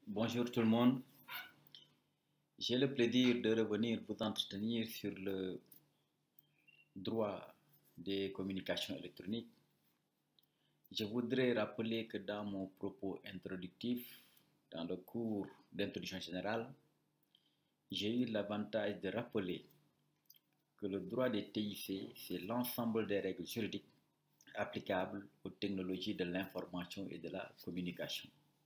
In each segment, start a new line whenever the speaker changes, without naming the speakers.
Bonjour tout le monde. J'ai le plaisir de revenir vous entretenir sur le droit des communications électroniques. Je voudrais rappeler que dans mon propos introductif, dans le cours d'introduction générale, j'ai eu l'avantage de rappeler que le droit des TIC, c'est l'ensemble des règles juridiques applicables aux technologies de l'information et de la communication.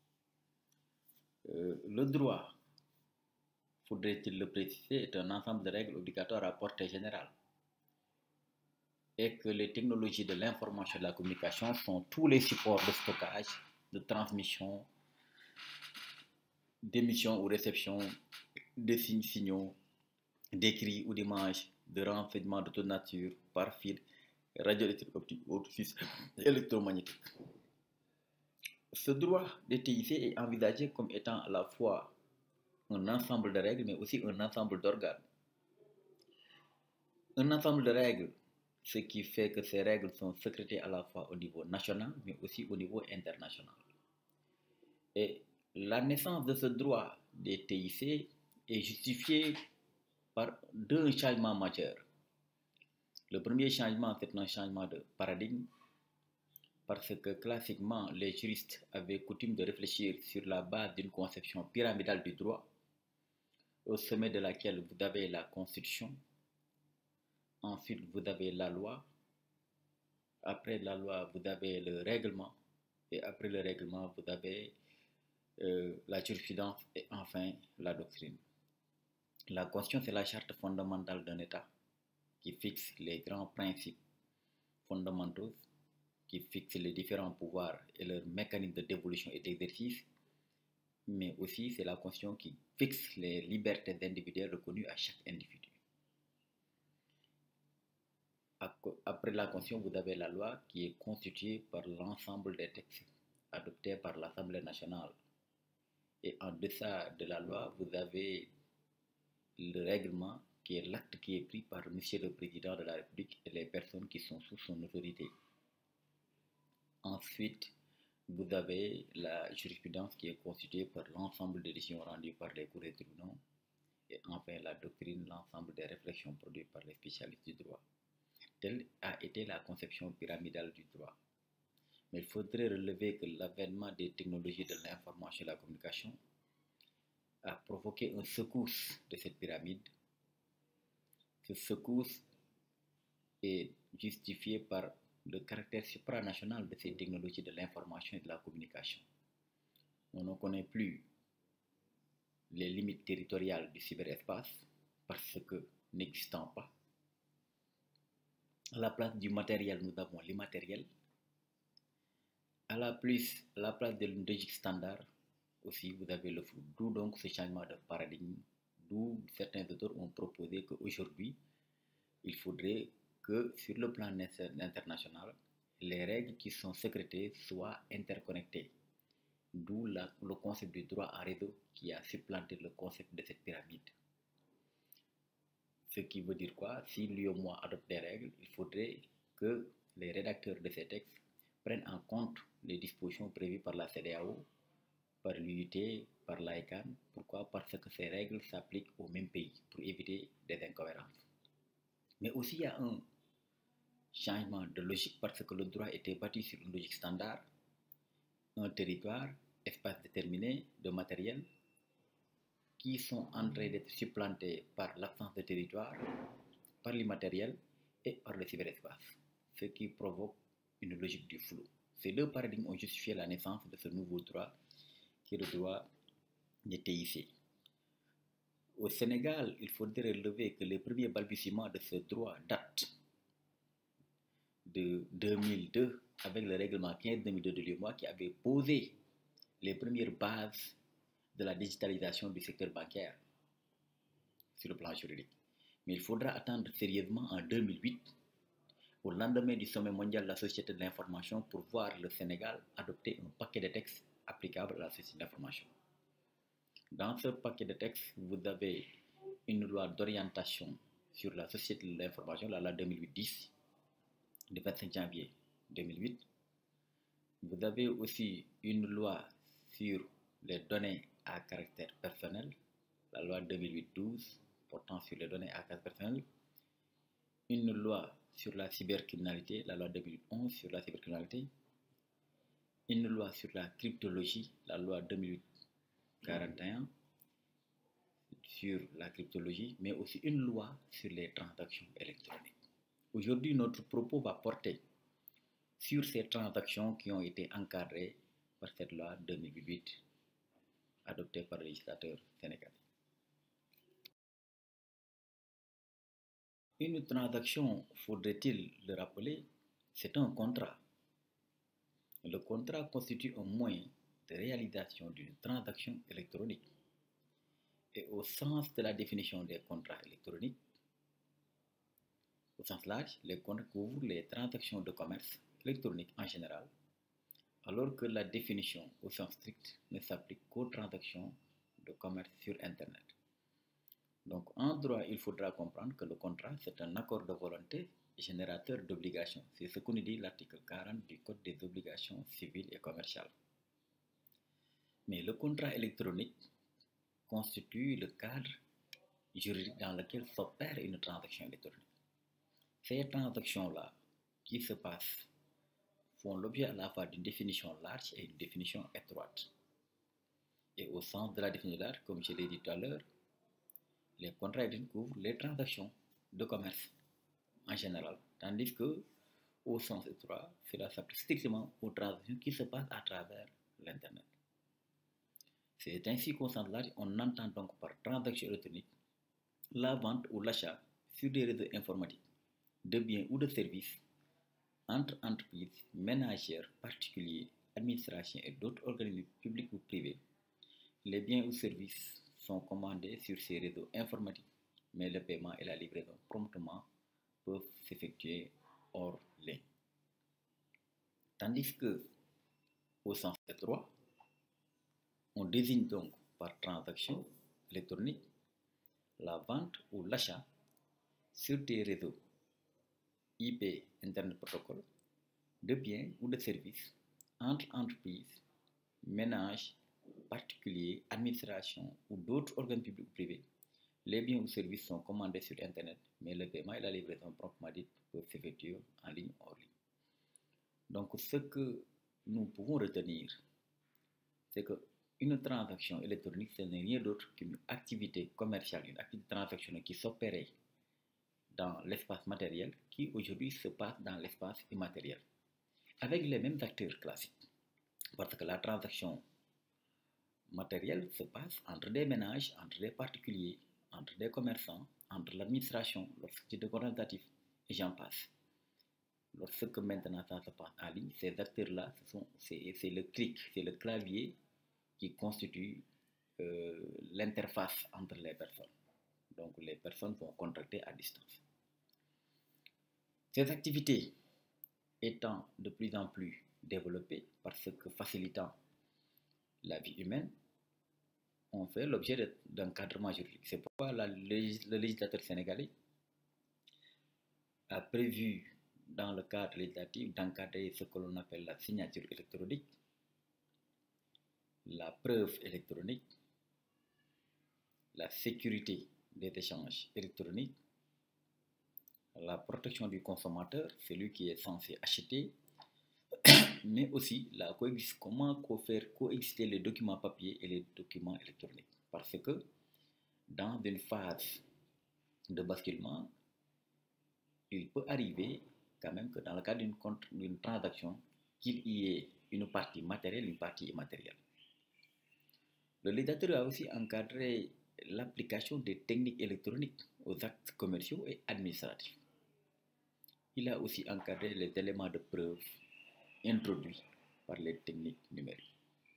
Le droit, faudrait-il le préciser, est un ensemble de règles obligatoires à portée générale et que les technologies de l'information et de la communication sont tous les supports de stockage, de transmission, d'émission ou réception de signaux, d'écrits ou d'images, de renseignements de toute nature, par fil, radioélectrique optique ou autre système électromagnétique. Ce droit des TIC est envisagé comme étant à la fois un ensemble de règles, mais aussi un ensemble d'organes. Un ensemble de règles, ce qui fait que ces règles sont sécrétées à la fois au niveau national, mais aussi au niveau international. Et la naissance de ce droit des TIC est justifiée par deux changements majeurs. Le premier changement, c'est un changement de paradigme, parce que classiquement, les juristes avaient coutume de réfléchir sur la base d'une conception pyramidale du droit, au sommet de laquelle vous avez la Constitution, ensuite vous avez la loi, après la loi, vous avez le règlement, et après le règlement, vous avez la jurisprudence et enfin la doctrine. La Constitution, c'est la charte fondamentale d'un État qui fixe les grands principes fondamentaux, qui fixe les différents pouvoirs et leurs mécanismes de dévolution et d'exercice, mais aussi c'est la Constitution qui fixe les libertés individuelles reconnues à chaque individu. Après la Constitution, vous avez la loi qui est constituée par l'ensemble des textes adoptés par l'Assemblée nationale. Et en deçà de la loi, vous avez le règlement qui est l'acte qui est pris par Monsieur le Président de la République et les personnes qui sont sous son autorité. Ensuite, vous avez la jurisprudence qui est constituée par l'ensemble des décisions rendues par les cours et tribunaux. Et enfin, la doctrine, l'ensemble des réflexions produites par les spécialistes du droit. Telle a été la conception pyramidale du droit. Mais il faudrait relever que l'avènement des technologies de l'information et de la communication a provoqué une secousse de cette pyramide. Cette secousse est justifiée par le caractère supranational de ces technologies de l'information et de la communication. On ne connaît plus les limites territoriales du cyberespace parce que n'existant pas. À la place du matériel, nous avons l'immatériel. À la place de l'logique standard, aussi vous avez le flou. D'où donc ce changement de paradigme, d'où certains auteurs ont proposé qu'aujourd'hui, il faudrait que sur le plan international, les règles qui sont sécrétées soient interconnectées. D'où le concept du droit en réseau qui a supplanté le concept de cette pyramide. Ce qui veut dire quoi? Si l'UEMOA adopte des règles, il faudrait que les rédacteurs de ces textes prennent en compte les dispositions prévues par la CEDEAO, par l'UIT, par l'ICANN. Pourquoi? Parce que ces règles s'appliquent au même pays pour éviter des incohérences. Mais aussi, il y a un changement de logique parce que le droit était bâti sur une logique standard, un territoire, espace déterminé de matériel, qui sont en train d'être supplantés par l'absence de territoire, par l'immatériel et par le cyberespace, ce qui provoque une logique du flou. Ces deux paradigmes ont justifié la naissance de ce nouveau droit, qui est le droit des TIC. Au Sénégal, il faudrait relever que les premiers balbutiements de ce droit datent de 2002, avec le règlement 15-2002 de l'UEMOA qui avait posé les premières bases de la digitalisation du secteur bancaire sur le plan juridique. Mais il faudra attendre sérieusement en 2008, au lendemain du sommet mondial de la société de l'information, pour voir le Sénégal adopter un paquet de textes applicables à la société de l'information. Dans ce paquet de textes, vous avez une loi d'orientation sur la société de l'information, la loi 2008-10, du 25 janvier 2008. Vous avez aussi une loi sur les données à caractère personnel, la loi 2008-12 portant sur les données à caractère personnel, une loi sur la cybercriminalité, la loi 2011 sur la cybercriminalité, une loi sur la cryptologie, la loi 2008-41 sur la cryptologie, mais aussi une loi sur les transactions électroniques. Aujourd'hui, notre propos va porter sur ces transactions qui ont été encadrées par cette loi 2008 adoptée par le législateur sénégalais. Une transaction, faudrait-il le rappeler, c'est un contrat. Le contrat constitue un moyen de réalisation d'une transaction électronique. Et au sens de la définition des contrats électroniques, au sens large, les contrats couvrent les transactions de commerce électronique en général, alors que la définition au sens strict ne s'applique qu'aux transactions de commerce sur Internet. Donc, en droit, il faudra comprendre que le contrat, c'est un accord de volonté générateur d'obligations. C'est ce qu'on dit l'article 40 du Code des obligations civiles et commerciales. Mais le contrat électronique constitue le cadre juridique dans lequel s'opère une transaction électronique. Ces transactions-là qui se passent font l'objet à la fois d'une définition large et d'une définition étroite. Et au sens de la définition large, comme je l'ai dit tout à l'heure, les contrats électroniques couvrent les transactions de commerce en général, tandis que, au sens étroit, cela s'applique strictement aux transactions qui se passent à travers l'Internet. C'est ainsi qu'au sens large, on entend donc par transaction électronique la vente ou l'achat sur des réseaux informatiques de biens ou de services entre entreprises, ménagères, particuliers, administrations et d'autres organismes publics ou privés. Les biens ou services sont commandés sur ces réseaux informatiques, mais le paiement et la livraison promptement peuvent s'effectuer hors ligne. Tandis que, au sens étroit, on désigne donc par transaction électronique la vente ou l'achat sur des réseaux IP, Internet Protocol, de biens ou de services entre entreprises, ménages, particuliers, administrations ou d'autres organes publics ou privés. Les biens ou services sont commandés sur Internet, mais le paiement et la livraison proprement dite peuvent s'effectuer en ligne ou hors ligne. Donc, ce que nous pouvons retenir, c'est qu'une transaction électronique, ce n'est rien d'autre qu'une activité commerciale, une activité transactionnelle qui s'opérait dans l'espace matériel, qui aujourd'hui se passe dans l'espace immatériel, avec les mêmes acteurs classiques. Parce que la transaction matérielle se passe entre des ménages, entre des particuliers, entre des commerçants, entre l'administration, l'autorité consultative, et j'en passe. Lorsque maintenant ça se passe en ligne, ces acteurs-là, c'est le clic, c'est le clavier qui constitue l'interface entre les personnes. Donc les personnes vont contracter à distance. Ces activités étant de plus en plus développées parce que facilitant la vie humaine, ont fait l'objet d'un cadrement juridique. C'est pourquoi le législateur sénégalais a prévu dans le cadre législatif d'encadrer ce que l'on appelle la signature électronique, la preuve électronique, la sécurité des échanges électroniques, la protection du consommateur, celui qui est censé acheter, mais aussi comment faire coexister les documents papier et les documents électroniques. Parce que dans une phase de basculement, il peut arriver quand même que dans le cadre d'une transaction, qu'il y ait une partie matérielle, une partie immatérielle. Le législateur a aussi encadré l'application des techniques électroniques aux actes commerciaux et administratifs. Il a aussi encadré les éléments de preuve introduits par les techniques numériques.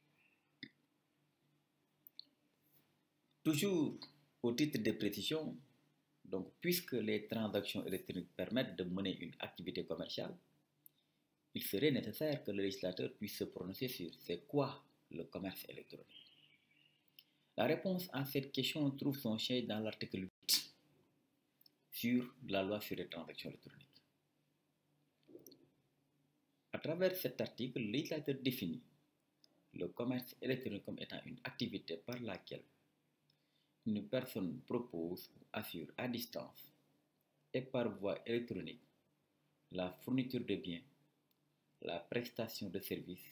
Toujours au titre de précision, donc, puisque les transactions électroniques permettent de mener une activité commerciale, il serait nécessaire que le législateur puisse se prononcer sur c'est quoi le commerce électronique. La réponse à cette question trouve son siège dans l'article 8 sur la loi sur les transactions électroniques. À travers cet article, le législateur définit le commerce électronique comme étant une activité par laquelle une personne propose ou assure à distance et par voie électronique la fourniture de biens, la prestation de services.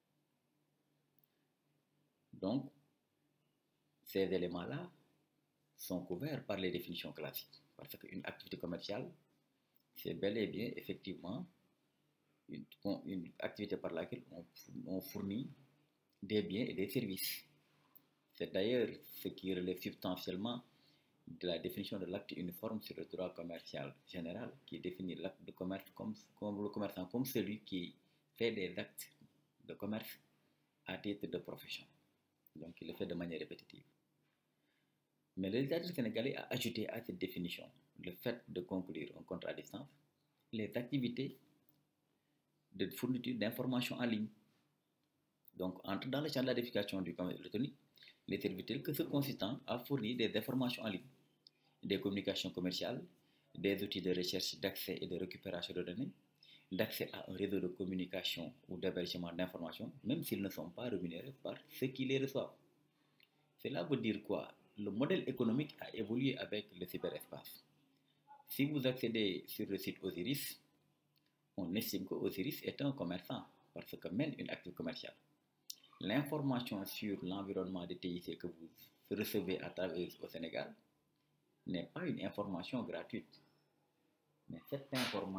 Donc, ces éléments-là sont couverts par les définitions classiques. Parce qu'une activité commerciale, c'est bel et bien effectivement une activité par laquelle on fournit des biens et des services. C'est d'ailleurs ce qui relève substantiellement de la définition de l'acte uniforme sur le droit commercial général, qui définit l'acte de commerce comme le commerçant comme celui qui fait des actes de commerce à titre de profession. Donc il le fait de manière répétitive. Mais le législateur sénégalais a ajouté à cette définition le fait de conclure un contrat à distance, les activités de fourniture d'informations en ligne. Donc, entre dans le champ de la définition du commerce électronique les services que ce consistant à fournir des informations en ligne, des communications commerciales, des outils de recherche, d'accès et de récupération de données, d'accès à un réseau de communication ou d'hébergement d'informations, même s'ils ne sont pas rémunérés par ceux qui les reçoivent. Cela veut dire quoi? Le modèle économique a évolué avec le cyberespace. Si vous accédez sur le site Osiris, on estime que Osiris est un commerçant parce que mène une activité commerciale. L'information sur l'environnement de TIC que vous recevez à travers au Sénégal n'est pas une information gratuite. Mais cette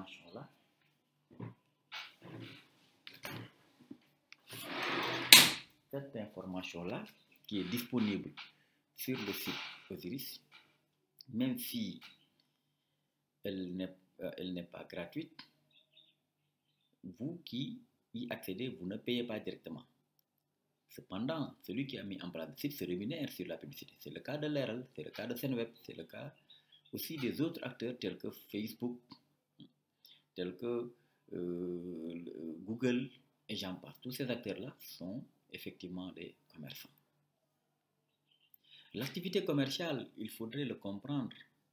information-là qui est disponible sur le site Osiris, même si elle n'est pas gratuite, vous qui y accédez, vous ne payez pas directement. Cependant, celui qui a mis en place le site se rémunère sur la publicité. C'est le cas de Leral, c'est le cas de Senweb, c'est le cas aussi des autres acteurs tels que Facebook, tels que Google et j'en passe. Tous ces acteurs-là sont effectivement des commerçants. L'activité commerciale, il faudrait le comprendre,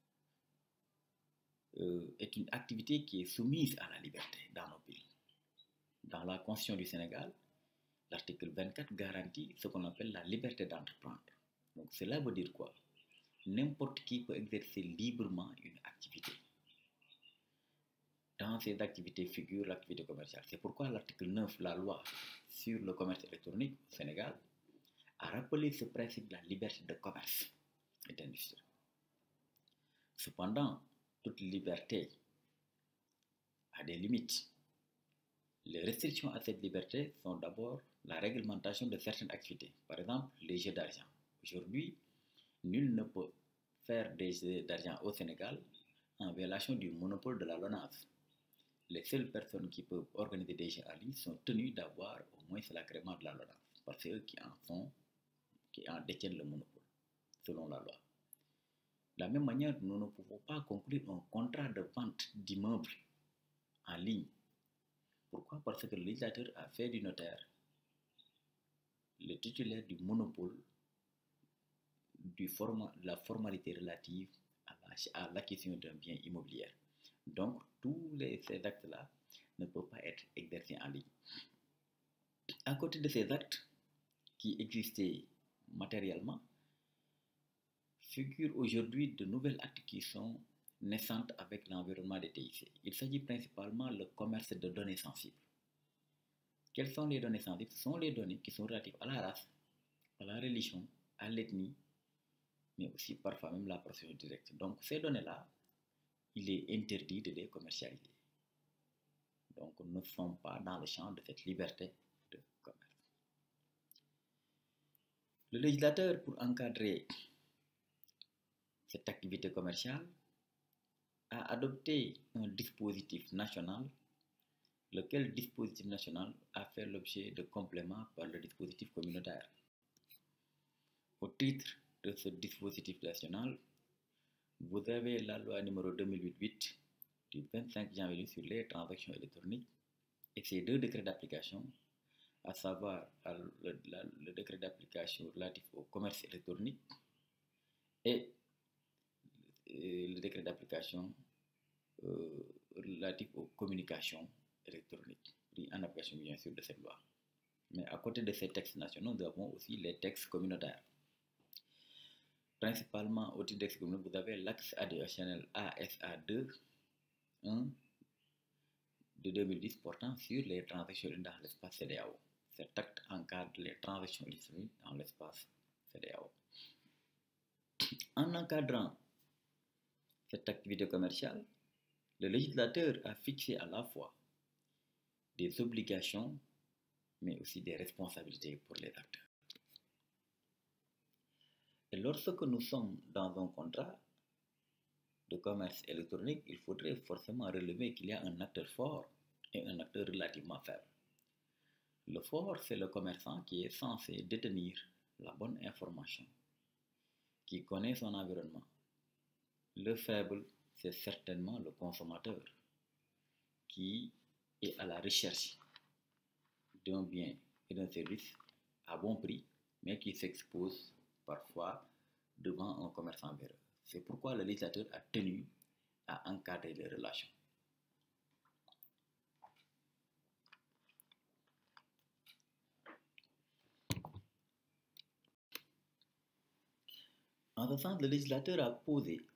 est une activité qui est soumise à la liberté dans nos pays. Dans la Constitution du Sénégal, l'article 24 garantit ce qu'on appelle la liberté d'entreprendre. Donc cela veut dire quoi? N'importe qui peut exercer librement une activité. Dans ces activités figure l'activité commerciale. C'est pourquoi l'article 9, la loi sur le commerce électronique au Sénégal, a rappelé ce principe de la liberté de commerce et d'industrie. Cependant, toute liberté a des limites. Les restrictions à cette liberté sont d'abord la réglementation de certaines activités. Par exemple, les jeux d'argent. Aujourd'hui, nul ne peut faire des jeux d'argent au Sénégal en violation du monopole de la LONASE. Les seules personnes qui peuvent organiser des jeux en ligne sont tenues d'avoir au moins l'agrément de la LONASE, parce que c'est eux qui en détiennent le monopole, selon la loi. De la même manière, nous ne pouvons pas conclure un contrat de vente d'immeubles en ligne. Pourquoi? Parce que le législateur a fait du notaire le titulaire du monopole de la formalité relative à l'acquisition d'un bien immobilier. Donc, tous ces actes-là ne peuvent pas être exercés en ligne. À côté de ces actes qui existaient matériellement, figurent aujourd'hui de nouvelles actes qui sont naissantes avec l'environnement des TIC. Il s'agit principalement du commerce de données sensibles. Quelles sont les données sensibles? Ce sont les données qui sont relatives à la race, à la religion, à l'ethnie, mais aussi parfois même la procédure directe. Donc ces données-là, il est interdit de les commercialiser. Donc nous ne sommes pas dans le champ de cette liberté de commerce. Le législateur, pour encadrer cette activité commerciale, a adopté un dispositif national, lequel dispositif national a fait l'objet de compléments par le dispositif communautaire. Au titre de ce dispositif national, vous avez la loi numéro 2008 du 25 janvier sur les transactions électroniques et ses deux décrets d'application, à savoir le décret d'application relatif au commerce électronique et le décret d'application relatif aux communications électroniques, pris en application bien sûr de cette loi. Mais à côté de ces textes nationaux, nous avons aussi les textes communautaires. Principalement au titre des textes communautaires, vous avez l'axe additionnel ASA2 1 de 2010 portant sur les transactions dans l'espace CEDEAO. Cet acte encadre les transactions électroniques dans l'espace CEDEAO. En encadrant cette activité commerciale, le législateur a fixé à la fois des obligations, mais aussi des responsabilités pour les acteurs. Et lorsque nous sommes dans un contrat de commerce électronique, il faudrait forcément relever qu'il y a un acteur fort et un acteur relativement faible. Le fort, c'est le commerçant qui est censé détenir la bonne information, qui connaît son environnement. Le faible, c'est certainement le consommateur qui est à la recherche d'un bien et d'un service à bon prix, mais qui s'expose parfois devant un commerçant véreux. C'est pourquoi le législateur a tenu à encadrer les relations. En ce sens, le législateur a posé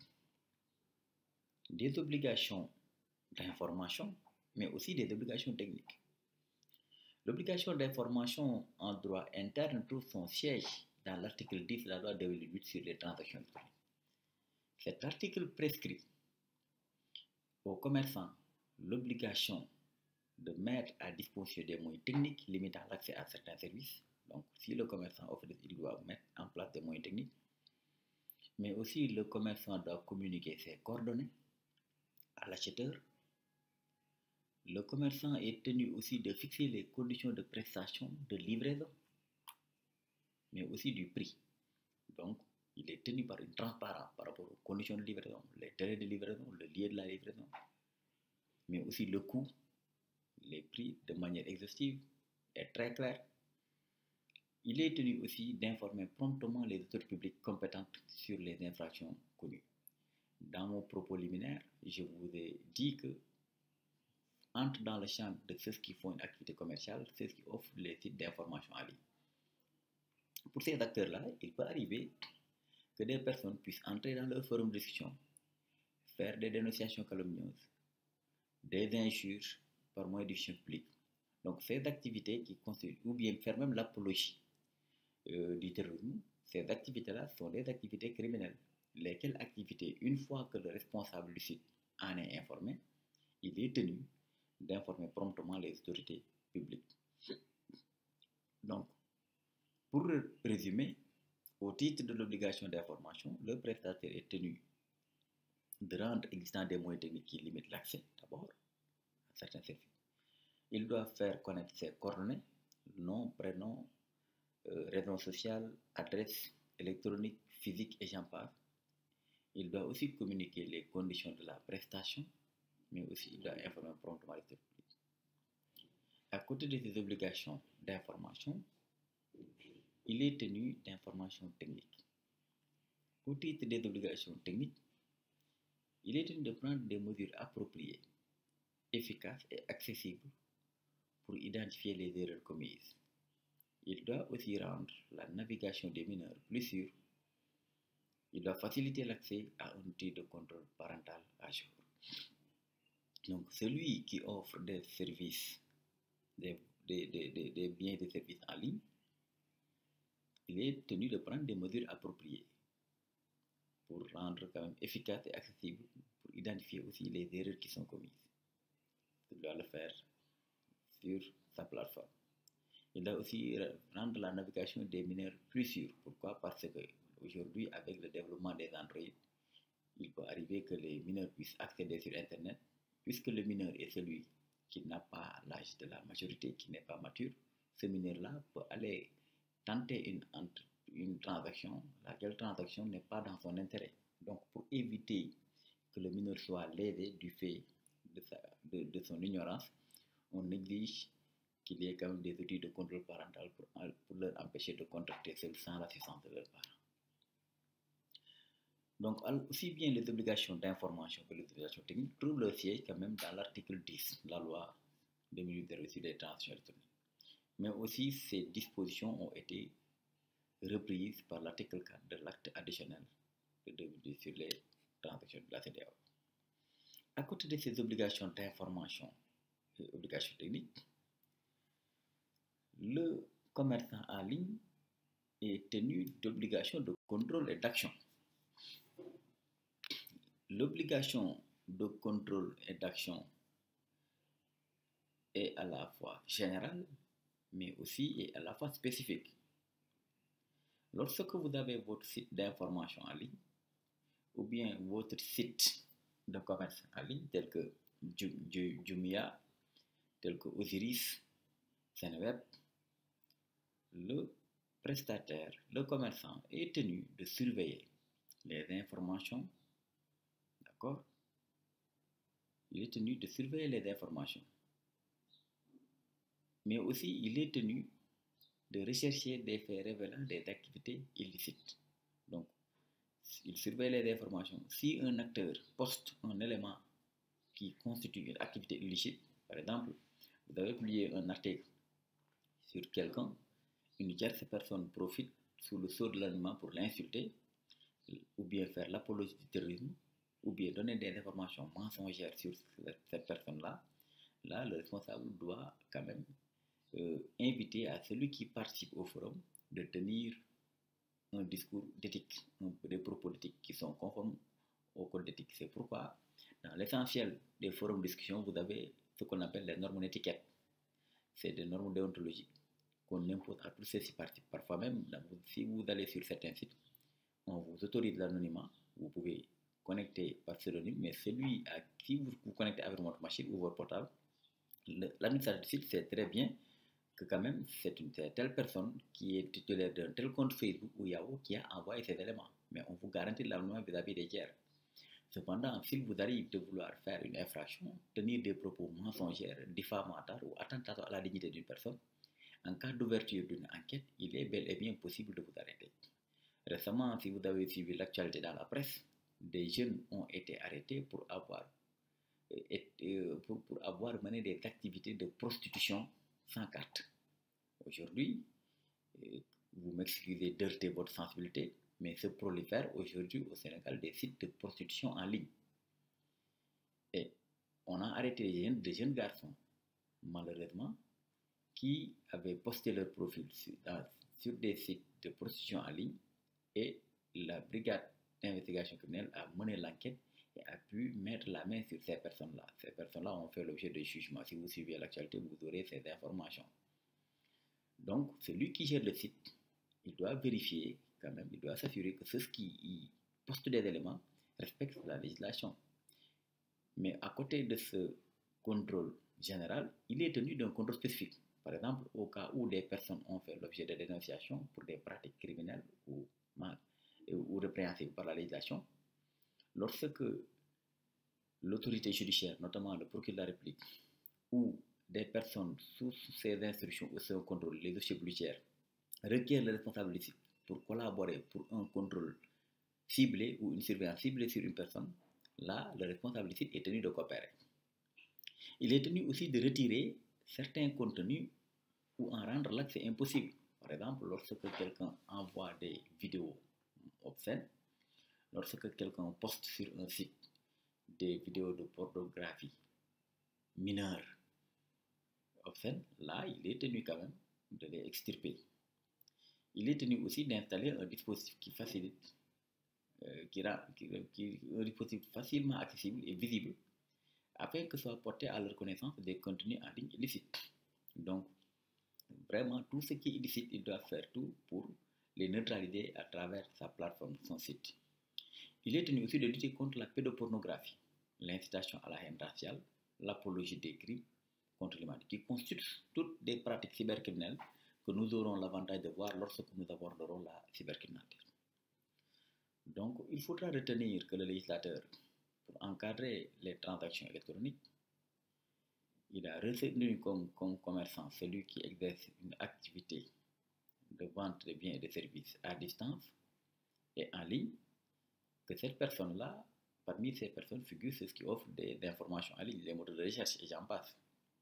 des obligations d'information, mais aussi des obligations techniques. L'obligation d'information en droit interne trouve son siège dans l'article 10 de la loi 2008 sur les transactions électroniques. Cet article prescrit aux commerçants l'obligation de mettre à disposition des moyens techniques limitant l'accès à certains services. Donc, si le commerçant offre, il doit mettre en place des moyens techniques. Mais aussi, le commerçant doit communiquer ses coordonnées à l'acheteur. Le commerçant est tenu aussi de fixer les conditions de prestation, de livraison, mais aussi du prix. Donc, il est tenu par une transparence par rapport aux conditions de livraison, les délais de livraison, le lieu de la livraison, mais aussi le coût, les prix de manière exhaustive et très claire. Il est tenu aussi d'informer promptement les autorités publiques compétentes sur les infractions connues. Dans mon propos liminaire, je vous ai dit que entre dans le champ de ceux qui font une activité commerciale, ceux qui offrent les sites d'information en ligne. Pour ces acteurs-là, il peut arriver que des personnes puissent entrer dans leur forum de discussion, faire des dénonciations calomnieuses, des injures par moyen de diffusion publique. Donc ces activités qui constituent, ou bien faire même l'apologie du terrorisme, ces activités-là sont des activités criminelles. Lesquelles activités, une fois que le responsable du site en est informé, il est tenu d'informer promptement les autorités publiques. Donc, pour résumer, au titre de l'obligation d'information, le prestataire est tenu de rendre existant des moyens techniques qui limitent l'accès, d'abord, à certains services. Il doit faire connaître ses coordonnées, nom, prénom, raison sociale, adresse électronique, physique et j'en passe. Il doit aussi communiquer les conditions de la prestation, mais aussi il doit informer promptement les autorités publiques. À côté de ces obligations d'information, il est tenu d'informations techniques. Au titre des obligations techniques, il est tenu de prendre des mesures appropriées, efficaces et accessibles pour identifier les erreurs commises. Il doit aussi rendre la navigation des mineurs plus sûre. Il doit faciliter l'accès à un outil de contrôle parental à jour. Donc, celui qui offre des services, des biens et des services en ligne, il est tenu de prendre des mesures appropriées pour rendre quand même efficace et accessible, pour identifier aussi les erreurs qui sont commises. Il doit le faire sur sa plateforme. Il doit aussi rendre la navigation des mineurs plus sûre. Pourquoi? Parce que aujourd'hui, avec le développement des Android, il peut arriver que les mineurs puissent accéder sur Internet, puisque le mineur est celui qui n'a pas l'âge de la majorité, qui n'est pas mature. Ce mineur-là peut aller tenter une transaction, laquelle transaction n'est pas dans son intérêt. Donc, pour éviter que le mineur soit lésé du fait de son ignorance, on exige qu'il y ait quand même des outils de contrôle parental pour leur empêcher de contacter seuls sans l'assistance de leurs parents. Donc, aussi bien les obligations d'information que les obligations techniques trouvent leur siège quand même dans l'article 10 de la loi 2008 sur les transactions électroniques. mais aussi ces dispositions ont été reprises par l'article 4 de l'acte additionnel de 2002 sur les transactions de la CEDEAO. À côté de ces obligations d'information et obligations techniques, le commerçant en ligne est tenu d'obligations de contrôle et d'action. L'obligation de contrôle et d'action est à la fois générale, mais aussi est à la fois spécifique. Lorsque vous avez votre site d'information en ligne, ou bien votre site de commerce en ligne, tel que Jumia, tel que Osiris, Senweb, le prestataire, le commerçant est tenu de surveiller les informations, d'accord? Il est tenu de surveiller les informations. Mais aussi, il est tenu de rechercher des faits révélant des activités illicites. Donc, il surveille les informations. Si un acteur poste un élément qui constitue une activité illicite, par exemple, vous avez publié un article sur quelqu'un, une tierce personne profite sous le sceau de l'anonymat pour l'insulter, ou bien faire l'apologie du terrorisme, ou bien donner des informations mensongères sur cette personne-là, là, le responsable doit quand même inviter à celui qui participe au forum de tenir un discours d'éthique, des propos d'éthique qui sont conformes au code d'éthique. C'est pourquoi, dans l'essentiel des forums de discussion, vous avez ce qu'on appelle les normes d'étiquette. C'est des normes déontologiques qu'on impose à tous ceux qui participent. Parfois même, si vous allez sur certains sites, on vous autorise l'anonymat, vous pouvez connecter par pseudonyme, mais celui à qui vous connectez avec votre machine ou votre portable, l'administrateur du site sait très bien que quand même c'est une telle personne qui est titulaire d'un tel compte Facebook ou Yahoo qui a envoyé ces éléments. Mais on vous garantit l'anonymat vis-à-vis des tiers. Cependant, s'il vous arrive de vouloir faire une infraction, tenir des propos mensongers, diffamatoires ou attentatoires à la dignité d'une personne, en cas d'ouverture d'une enquête, il est bel et bien possible de vous arrêter. Récemment, si vous avez suivi l'actualité dans la presse, des jeunes ont été arrêtés pour avoir mené des activités de prostitution sans carte. Aujourd'hui, vous m'excusez d'heurter votre sensibilité, mais se prolifèrent aujourd'hui au Sénégal des sites de prostitution en ligne. Et on a arrêté des jeunes garçons, malheureusement, qui avaient posté leur profil sur des sites de prostitution en ligne, et la brigade d'investigation criminelle a mené l'enquête et a pu mettre la main sur ces personnes-là. Ces personnes-là ont fait l'objet de jugement. Si vous suivez l'actualité, vous aurez ces informations. Donc, celui qui gère le site, il doit vérifier quand même, il doit s'assurer que ceux qui postent des éléments respectent la législation. Mais à côté de ce contrôle général, il est tenu d'un contrôle spécifique. Par exemple, au cas où des personnes ont fait l'objet de dénonciations pour des pratiques criminelles ou répréhensibles par la législation, lorsque l'autorité judiciaire, notamment le procureur de la République, ou des personnes sous ces instructions ou sous contrôle, les officiers judiciaires, requièrent le responsable du site pour collaborer pour un contrôle ciblé ou une surveillance ciblée sur une personne, là, le responsable du site est tenu de coopérer. Il est tenu aussi de retirer certains contenus ou en rendre l'accès impossible. Par exemple, lorsque quelqu'un envoie des vidéos obscènes, lorsque quelqu'un poste sur un site des vidéos de pornographie mineure obscène, là, il est tenu quand même de les extirper. Il est tenu aussi d'installer un dispositif qui facilite, un dispositif facilement accessible et visible, afin que soit porté à leur connaissance des contenus en ligne illicites. Donc, vraiment, tout ce qui est illicite, il doit faire tout pour les neutraliser à travers sa plateforme, son site. Il est tenu aussi de lutter contre la pédopornographie, l'incitation à la haine raciale, l'apologie des crimes contre l'humanité, qui constituent toutes des pratiques cybercriminelles que nous aurons l'avantage de voir lorsque nous aborderons la cybercriminalité. Donc, il faudra retenir que le législateur, pour encadrer les transactions électroniques, il a retenu comme commerçant celui qui exerce une activité de vente de biens et de services à distance et en ligne, que cette personne-là, parmi ces personnes figurent ceux qui offrent des informations en ligne, les moteurs de recherche et j'en passe.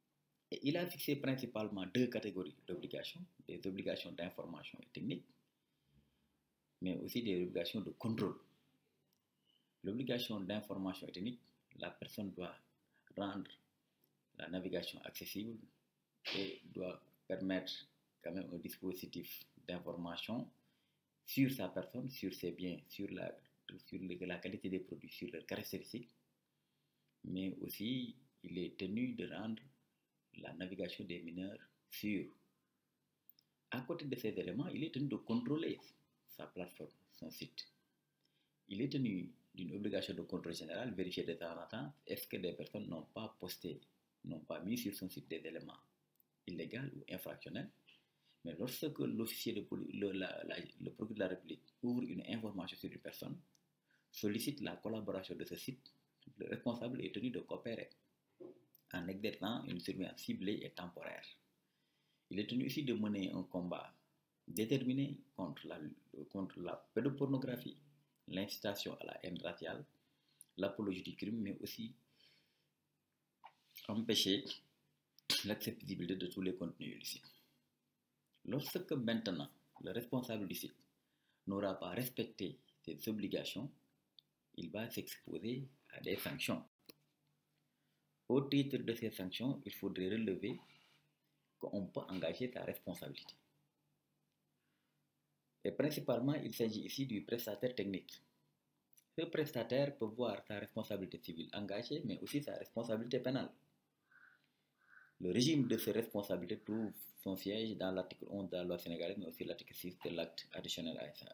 Et il a fixé principalement deux catégories d'obligations, des obligations d'information et technique, mais aussi des obligations de contrôle. L'obligation d'information et technique, la personne doit rendre la navigation accessible et doit permettre quand même un dispositif d'information sur sa personne, sur ses biens, sur la qualité des produits, sur leurs caractéristiques, mais aussi il est tenu de rendre la navigation des mineurs sûre. À côté de ces éléments, il est tenu de contrôler sa plateforme, son site. Il est tenu d'une obligation de contrôle général, vérifier de temps en temps est-ce que des personnes n'ont pas posté, n'ont pas mis sur son site des éléments illégaux ou infractionnels. Mais lorsque l'officier de police, le procureur de la République ouvre une information sur une personne, sollicite la collaboration de ce site, le responsable est tenu de coopérer en exerçant une surveillance ciblée et temporaire. Il est tenu aussi de mener un combat déterminé contre la pédopornographie, l'incitation à la haine raciale, l'apologie du crime, mais aussi empêcher l'accessibilité de tous les contenus illicites. Lorsque maintenant le responsable du site n'aura pas respecté ses obligations, il va s'exposer à des sanctions. Au titre de ces sanctions, il faudrait relever qu'on peut engager sa responsabilité. Et principalement, il s'agit ici du prestataire technique. Ce prestataire peut voir sa responsabilité civile engagée, mais aussi sa responsabilité pénale. Le régime de ces responsabilités trouve son siège dans l'article 11 de la loi sénégalaise, mais aussi l'article 6 de l'acte additionnel ASA.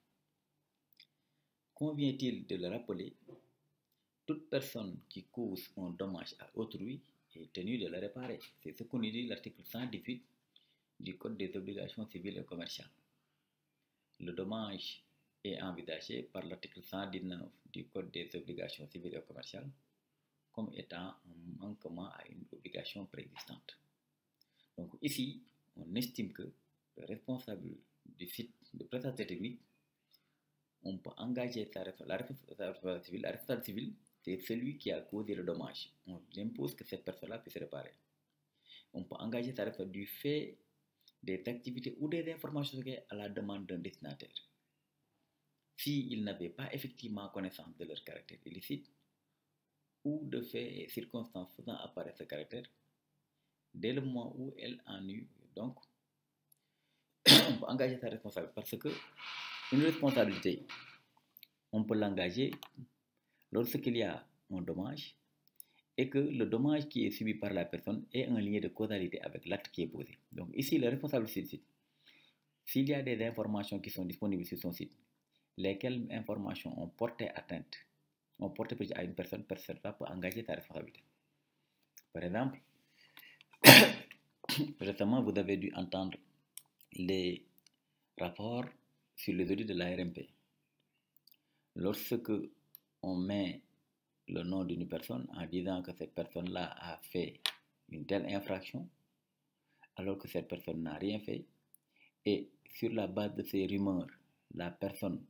Convient-il de le rappeler, toute personne qui cause un dommage à autrui est tenue de le réparer. C'est ce qu'on dit l'article 118 du Code des obligations civiles et commerciales. Le dommage est envisagé par l'article 119 du Code des obligations civiles et commerciales comme étant un manquement à une obligation préexistante. Donc ici, on estime que le responsable du site de prestataire technique, on peut engager la responsabilité civile, c'est celui qui a causé le dommage. On impose que cette personne-là puisse réparer. On peut engager sa responsabilité du fait des activités ou des informations à la demande d'un destinataire. S'il n'avait pas effectivement connaissance de leur caractère illicite, ou de faits et circonstances faisant apparaître ce caractère, dès le moment où elle en eut, donc, on peut engager sa responsabilité parce que une responsabilité, on peut l'engager lorsqu'il y a un dommage et que le dommage qui est subi par la personne est un lien de causalité avec l'acte qui est posé. Donc ici, le responsable sur le site, s'il y a des informations qui sont disponibles sur son site, lesquelles informations ont porté atteinte, ont porté préjudice à une personne peut engager sa responsabilité. Par exemple, récemment, vous avez dû entendre les rapports sur les audits de l'ARMP. Lorsque on met le nom d'une personne en disant que cette personne-là a fait une telle infraction, alors que cette personne n'a rien fait, et sur la base de ces rumeurs, la personne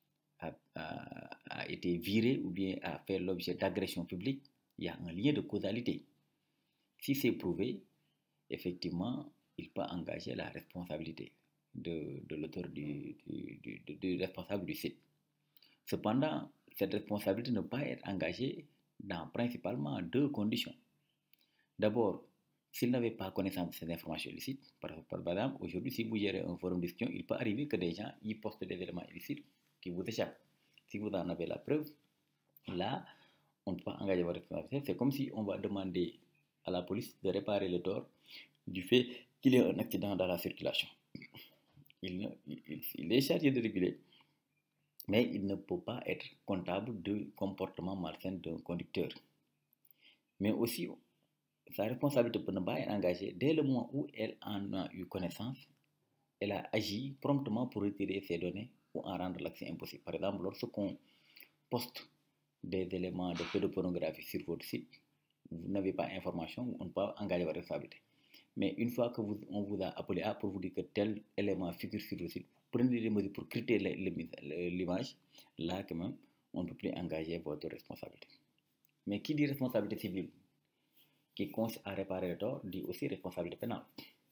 a été virée ou bien a fait l'objet d'agression publique, il y a un lien de causalité. Si c'est prouvé, effectivement, il peut engager la responsabilité de l'auteur du responsable du site. Cependant, cette responsabilité ne peut pas être engagée dans principalement deux conditions. D'abord, s'il n'avait pas connaissance de ces informations illicites, par exemple, aujourd'hui, si vous gérez un forum de discussion, il peut arriver que des gens y postent des éléments illicites qui vous échappent. Si vous en avez la preuve, là, on ne peut pas engager votre responsabilité. C'est comme si on va demander à la police de réparer le tort du fait qu'il y ait un accident dans la circulation. Il est chargé de réguler, mais il ne peut pas être comptable du comportement malsain d'un conducteur. Mais aussi, sa responsabilité peut ne pas être engagée dès le moment où elle en a eu connaissance, elle a agi promptement pour retirer ces données ou en rendre l'accès impossible. Par exemple, lorsqu'on poste des éléments de pédopornographie sur votre site, vous n'avez pas d'information, on ne peut pas engager votre responsabilité. Mais une fois que on vous a appelé pour vous dire que tel élément figure sur le site, prenez des mesures pour crypter l'image, là quand même, on ne peut plus engager votre responsabilité. Mais qui dit responsabilité civile? qui consiste à réparer le tort dit aussi responsabilité pénale.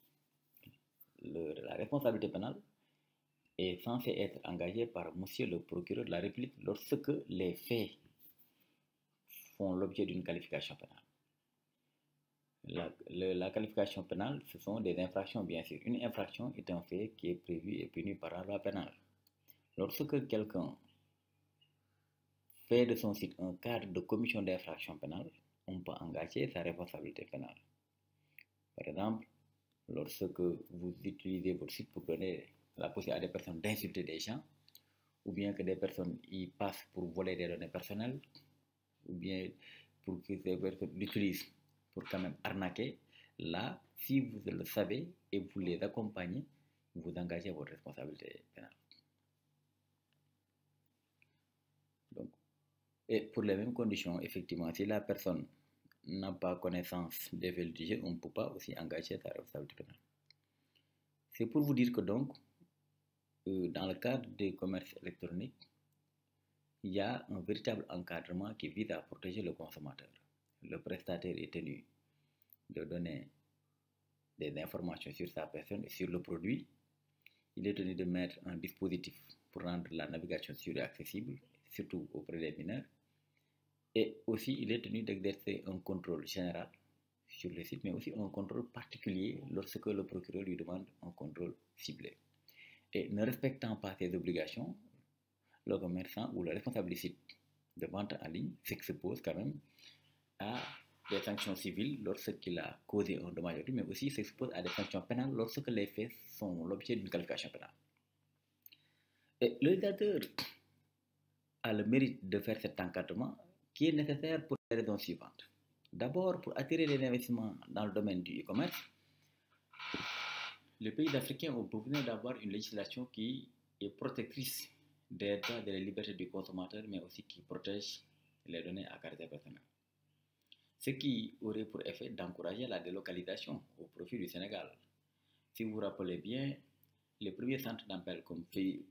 La responsabilité pénale est censée être engagée par monsieur le procureur de la République lorsque les faits font l'objet d'une qualification pénale. La qualification pénale, ce sont des infractions, bien sûr. Une infraction est un fait qui est prévu et puni par la loi pénale. Lorsque quelqu'un fait de son site un cadre de commission d'infraction pénale, on peut engager sa responsabilité pénale. Par exemple, lorsque vous utilisez votre site pour donner la possibilité à des personnes d'insulter des gens, ou bien que des personnes y passent pour voler des données personnelles, ou bien pour que ces personnes l'utilisent pour quand même arnaquer, là, si vous le savez et vous les accompagnez, vous engagez votre responsabilité pénale. Donc, et pour les mêmes conditions, effectivement, si la personne n'a pas connaissance des faits litigieux, on ne peut pas aussi engager sa responsabilité pénale. C'est pour vous dire que donc, dans le cadre des commerces électroniques, il y a un véritable encadrement qui vise à protéger le consommateur. Le prestataire est tenu de donner des informations sur sa personne et sur le produit. Il est tenu de mettre un dispositif pour rendre la navigation sûre et accessible, surtout auprès des mineurs. Et aussi, il est tenu d'exercer un contrôle général sur le site, mais aussi un contrôle particulier lorsque le procureur lui demande un contrôle ciblé. Et ne respectant pas ces obligations, le commerçant ou le responsable du site de vente en ligne s'expose quand même à des sanctions civiles lorsqu'il a causé un dommage, mais aussi s'expose à des sanctions pénales lorsque les faits sont l'objet d'une qualification pénale. Et le législateur a le mérite de faire cet encadrement qui est nécessaire pour les raisons suivantes. D'abord, pour attirer les investissements dans le domaine du e-commerce, les pays africains ont besoin d'avoir une législation qui est protectrice des droits et des libertés du consommateur, mais aussi qui protège les données à caractère personnel. Ce qui aurait pour effet d'encourager la délocalisation au profit du Sénégal. Si vous vous rappelez bien, les premiers centres d'appel comme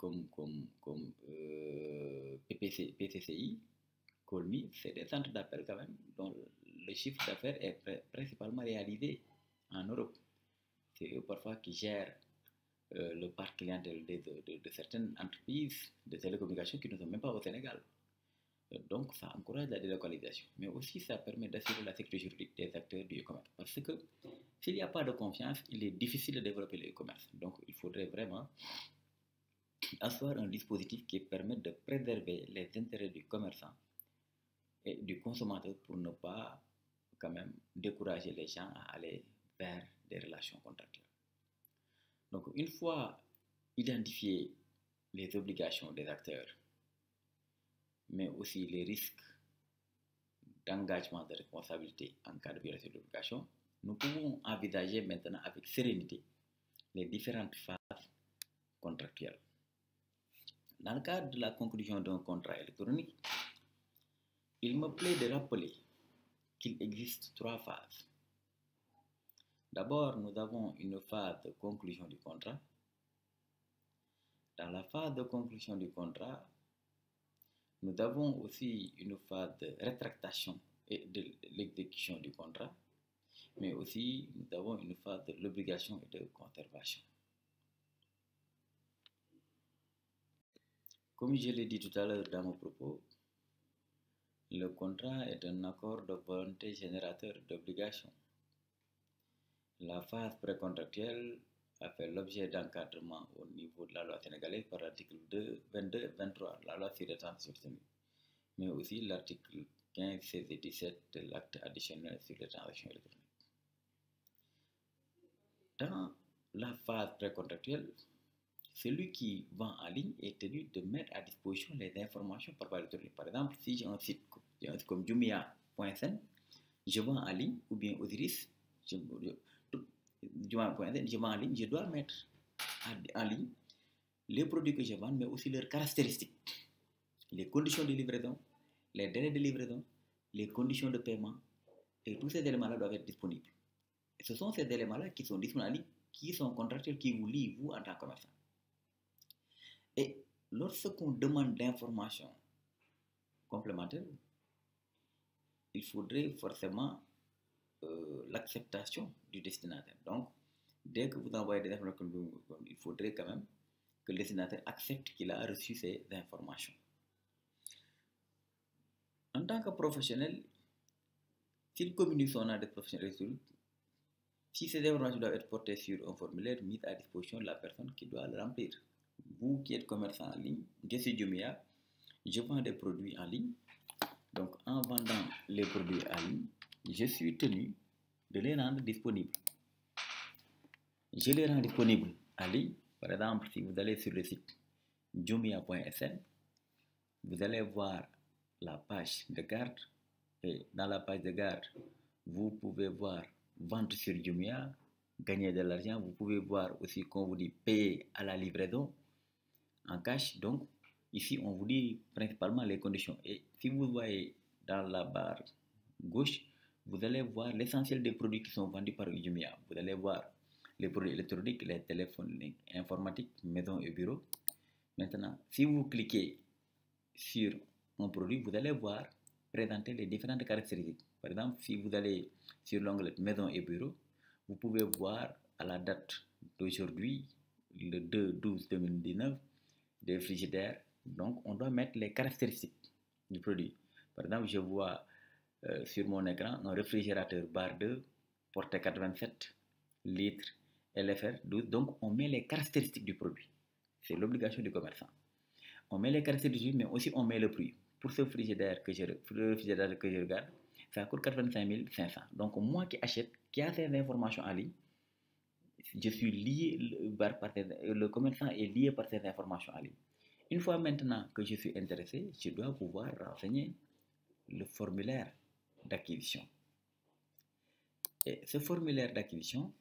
PCCI, Colmi, c'est des centres d'appel quand même dont le chiffre d'affaires est principalement réalisé en Europe. C'est eux parfois qui gèrent le parc clientèle de certaines entreprises de télécommunications qui ne sont même pas au Sénégal. Donc, ça encourage la délocalisation, mais aussi ça permet d'assurer la sécurité juridique des acteurs du e-commerce. Parce que s'il n'y a pas de confiance, il est difficile de développer le e-commerce. Donc, il faudrait vraiment asseoir un dispositif qui permette de préserver les intérêts du commerçant et du consommateur pour ne pas quand même décourager les gens à aller vers des relations contractuelles. Donc, une fois identifiées les obligations des acteurs, mais aussi les risques d'engagement de responsabilité en cas de violation de l'obligation, nous pouvons envisager maintenant avec sérénité les différentes phases contractuelles. Dans le cadre de la conclusion d'un contrat électronique, il me plaît de rappeler qu'il existe 3 phases. D'abord, nous avons une phase de conclusion du contrat. Dans la phase de conclusion du contrat, nous avons aussi une phase de rétractation et de l'exécution du contrat, mais aussi nous avons une phase de l'obligation et de conservation. Comme je l'ai dit tout à l'heure dans mon propos, le contrat est un accord de volonté générateur d'obligations. La phase précontractuelle a fait l'objet d'encadrement au niveau de la loi sénégalaise par l'article 22-23, la loi sur les transactions économiques, mais aussi l'article 15, 16 et 17 de l'acte additionnel sur les transactions électroniques. Dans la phase précontractuelle, celui qui vend en ligne est tenu de mettre à disposition les informations par voie électronique. Par exemple, si j'ai un site comme Jumia.sn, je vends en ligne, ou bien Osiris, je vends en ligne, je dois mettre en ligne les produits que je vends, mais aussi leurs caractéristiques, les conditions de livraison, les délais de livraison, les conditions de paiement, et tous ces éléments-là doivent être disponibles. Et ce sont ces éléments-là qui sont disponibles en ligne, qui sont contractuels, qui vous lient, vous, en tant que commerçant. Et lorsqu'on demande d'informations complémentaires, il faudrait forcément l'acceptation du destinataire. Donc, dès que vous envoyez des informations, il faudrait quand même que le destinataire accepte qu'il a reçu ces informations. En tant que professionnel, s'il communique son adresse professionnelle, si ces informations doivent être portées sur un formulaire mis à disposition de la personne qui doit le remplir. Vous qui êtes commerçant en ligne, je suis Jumia, je vends des produits en ligne. Donc, en vendant les produits en ligne, je suis tenu de les rendre disponibles. Je les rends disponibles en ligne. Par exemple, si vous allez sur le site jumia.sn, vous allez voir la page de garde. Et dans la page de garde, vous pouvez voir vente sur Jumia, gagner de l'argent. Vous pouvez voir aussi qu'on vous dit payer à la livraison en cash. Donc, ici, on vous dit principalement les conditions. Et si vous voyez dans la barre gauche, vous allez voir l'essentiel des produits qui sont vendus par Jumia. Vous allez voir les produits électroniques, les téléphones informatiques, maison et bureau. Maintenant, si vous cliquez sur un produit, vous allez voir présenter les différentes caractéristiques. Par exemple, si vous allez sur l'onglet maison et bureau, vous pouvez voir à la date d'aujourd'hui, le 2/12/2019, des frigidaires. Donc, on doit mettre les caractéristiques du produit. Par exemple, je vois sur mon écran un réfrigérateur bar 2, portée 87 litres, LFR 12. Donc, on met les caractéristiques du produit. C'est l'obligation du commerçant. On met les caractéristiques, mais aussi on met le prix. Pour ce frigidaire que je regarde, ça coûte 85 500. Donc, moi qui achète, qui a ces informations en ligne, je suis lié, le commerçant est lié par ces informations en ligne. Une fois maintenant que je suis intéressé, je dois pouvoir renseigner le formulaire d'acquisition. Et ce formulaire d'acquisition,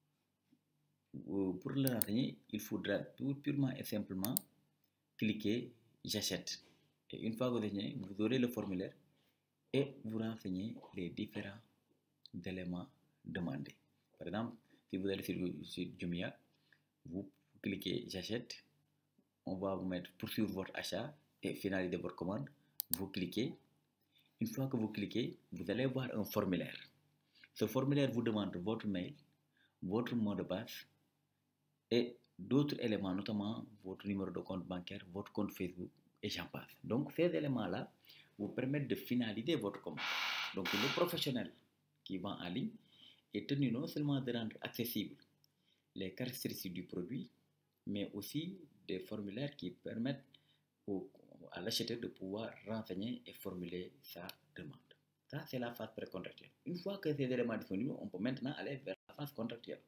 pour le renseigner, il faudra tout purement et simplement cliquer j'achète. Et une fois que vous aurez le formulaire et vous renseignez les différents éléments demandés. Par exemple, si vous allez sur Jumia, vous cliquez j'achète, on va vous mettre poursuivre votre achat et finaliser votre commande. Vous cliquez. Une fois que vous cliquez, vous allez voir un formulaire. Ce formulaire vous demande votre mail, votre mot de passe et d'autres éléments, notamment votre numéro de compte bancaire, votre compte Facebook et j'en passe. Donc, ces éléments-là vous permettent de finaliser votre commande. Donc, le professionnel qui vend en ligne est tenu non seulement de rendre accessible les caractéristiques du produit, mais aussi des formulaires qui permettent à l'acheteur de pouvoir renseigner et formuler sa demande. Ça, c'est la phase précontractuelle. Une fois que ces éléments sont disponibles, on peut maintenant aller vers la phase contractuelle.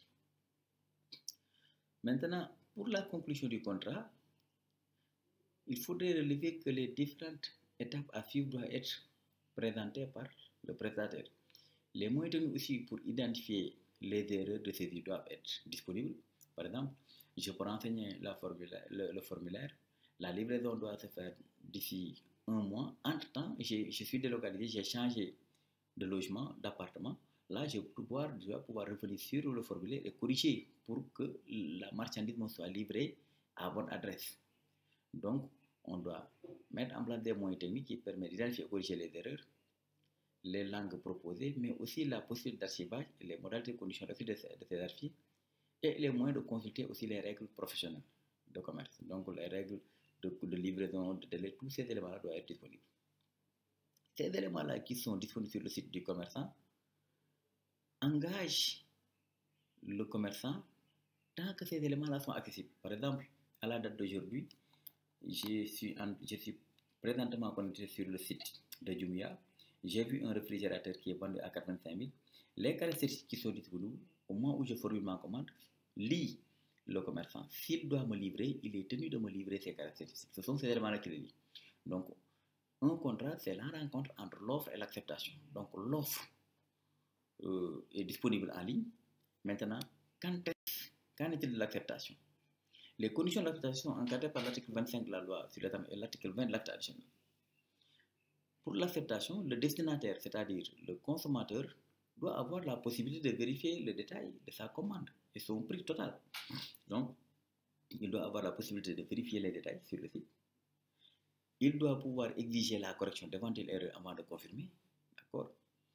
Maintenant, pour la conclusion du contrat, il faudrait relever que les différentes étapes à suivre doivent être présentées par le prestataire. Les moyens tenus aussi pour identifier les erreurs de saisie doivent être disponibles. Par exemple, je peux renseigner le formulaire. La livraison doit se faire d'ici un mois. Entre-temps, je suis délocalisé, j'ai changé de logement, d'appartement. Là, je dois pouvoir revenir sur le formulaire et corriger pour que la marchandise me soit livrée à bonne adresse. Donc, on doit mettre en place des moyens techniques qui permettent d'identifier et corriger les erreurs, les langues proposées, mais aussi la possibilité d'archivage et les modalités et conditions de ces archives, et les moyens de consulter aussi les règles professionnelles de commerce. Donc, les règles de livraison, de délai, tous ces éléments-là doivent être disponibles. Ces éléments-là qui sont disponibles sur le site du commerçant engagent le commerçant tant que ces éléments-là sont accessibles. Par exemple, à la date d'aujourd'hui, je suis présentement connecté sur le site de Jumia. J'ai vu un réfrigérateur qui est vendu à 85 000. Les caractéristiques qui sont disponibles, au moment où je formule ma commande, lit le commerçant. S'il doit me livrer, il est tenu de me livrer ces caractéristiques. Ce sont ces éléments-là qu'il lit. Donc, un contrat, c'est la rencontre entre l'offre et l'acceptation. Donc, l'offre est disponible en ligne. Maintenant, qu'en est-il de l'acceptation? Les conditions d'acceptation sont encadrées par l'article 25 de la loi sur l'État et l'article 20 de l'acte additionnel. Pour l'acceptation, le destinataire, c'est-à-dire le consommateur, doit avoir la possibilité de vérifier le détail de sa commande et son prix total. Donc, il doit avoir la possibilité de vérifier les détails sur le site. Il doit pouvoir exiger la correction d'éventuelles erreurs avant de confirmer. D'accord?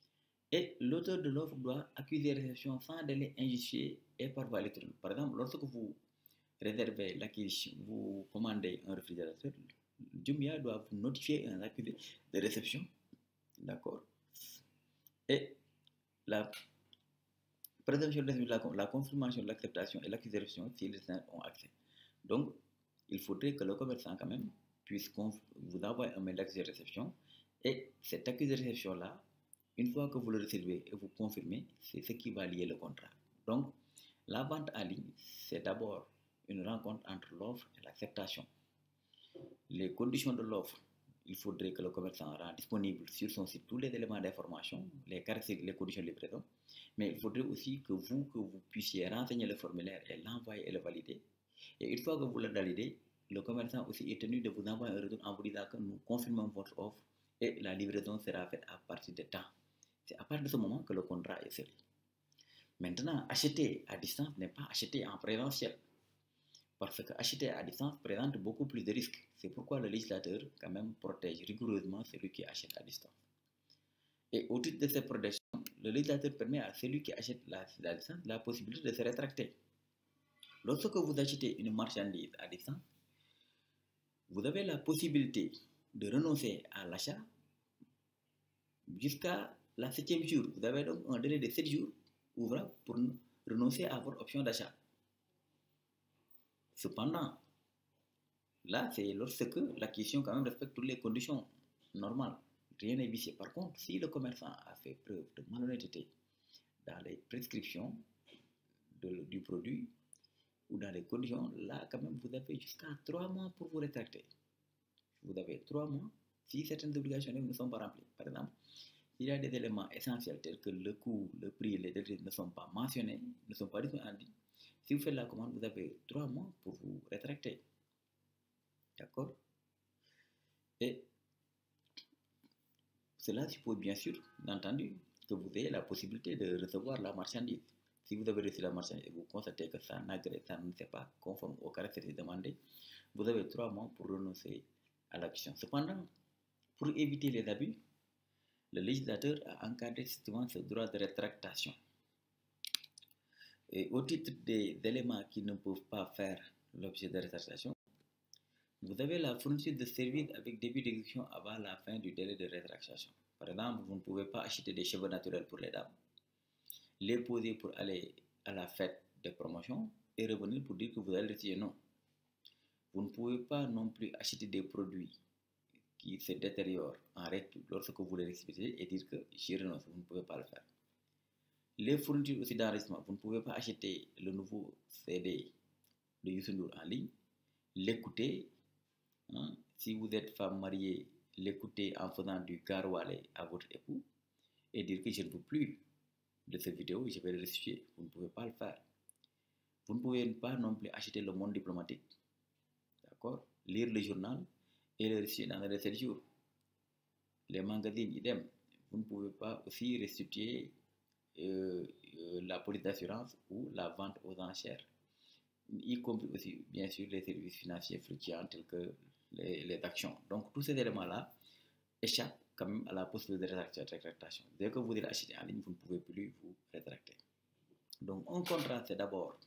Et l'auteur de l'offre doit accuser réception sans délai injustifié et par voie électronique. Par exemple, lorsque vous réservez l'acquisition, vous commandez un réfrigérateur, Jumia doit vous notifier un accusé de réception, d'accord? Et la présomption de la confirmation de l'acceptation et l'accusé de réception si les destinataires ont accès. Donc, il faudrait que le commerçant quand même puisse vous envoyer un mail d'accusé de réception et cet accusé de réception-là, une fois que vous le recevez et vous confirmez, c'est ce qui va lier le contrat. Donc, la vente en ligne, c'est d'abord une rencontre entre l'offre et l'acceptation. Les conditions de l'offre, il faudrait que le commerçant rende disponible sur son site tous les éléments d'information, les caractéristiques, les conditions de livraison. Mais il faudrait aussi que vous puissiez renseigner le formulaire et l'envoyer et le valider. Et une fois que vous le validez, le commerçant aussi est tenu de vous envoyer un retour en vous disant que nous confirmons votre offre et la livraison sera faite à partir de temps. C'est à partir de ce moment que le contrat est scellé. Maintenant, acheter à distance n'est pas acheter en présentiel. Parce que acheter à distance présente beaucoup plus de risques. C'est pourquoi le législateur, quand même, protège rigoureusement celui qui achète à distance. Et au titre de cette protection, le législateur permet à celui qui achète à distance la possibilité de se rétracter. Lorsque vous achetez une marchandise à distance, vous avez la possibilité de renoncer à l'achat jusqu'à la 7e jour. Vous avez donc un délai de 7 jours ouvrable pour renoncer à votre option d'achat. Cependant, là, c'est lorsque l'acquisition quand même respecte toutes les conditions normales. Rien n'est vicié. Par contre, si le commerçant a fait preuve de malhonnêteté dans les prescriptions du produit ou dans les conditions, là, quand même, vous avez jusqu'à 3 mois pour vous rétracter. Vous avez 3 mois si certaines obligations ne sont pas remplies. Par exemple, s'il y a des éléments essentiels tels que le coût, le prix, les délais ne sont pas mentionnés, ne sont pas disponibles en ligne, si vous faites la commande, vous avez 3 mois pour vous rétracter. D'accord? Et cela suppose bien sûr, entendu, que vous ayez la possibilité de recevoir la marchandise. Si vous avez reçu la marchandise et vous constatez que ça ne s'est pas conforme aux caractéristiques demandées, vous avez 3 mois pour renoncer à l'action. Cependant, pour éviter les abus, le législateur a encadré justement ce droit de rétractation. Et au titre des éléments qui ne peuvent pas faire l'objet de rétractation, vous avez la fourniture de services avec début d'exécution avant la fin du délai de rétractation. Par exemple, vous ne pouvez pas acheter des cheveux naturels pour les dames, les poser pour aller à la fête de promotion et revenir pour dire que vous allez retirer. Non. Vous ne pouvez pas non plus acheter des produits qui se détériorent en règle lorsque vous les recevez et dire que j'y renonce. Vous ne pouvez pas le faire. Les fournitures aussi d'enregistrement, vous ne pouvez pas acheter le nouveau CD de Youssou N'Dour en ligne, l'écouter. Si vous êtes femme mariée, l'écouter en faisant du garoualé à votre époux et dire que je ne veux plus de cette vidéo, je vais le restituer. Vous ne pouvez pas le faire. Vous ne pouvez pas non plus acheter le monde diplomatique, d'accord? Lire le journal et le restituer dans les 7 jours. Les magazines, idem. Vous ne pouvez pas aussi restituer la police d'assurance ou la vente aux enchères, y compris aussi, bien sûr, les services financiers fluctuants tels que les actions. Donc, tous ces éléments-là échappent quand même à la possibilité de rétractation. Dès que vous allez acheter en ligne, vous ne pouvez plus vous rétracter. Donc, un contrat, c'est d'abord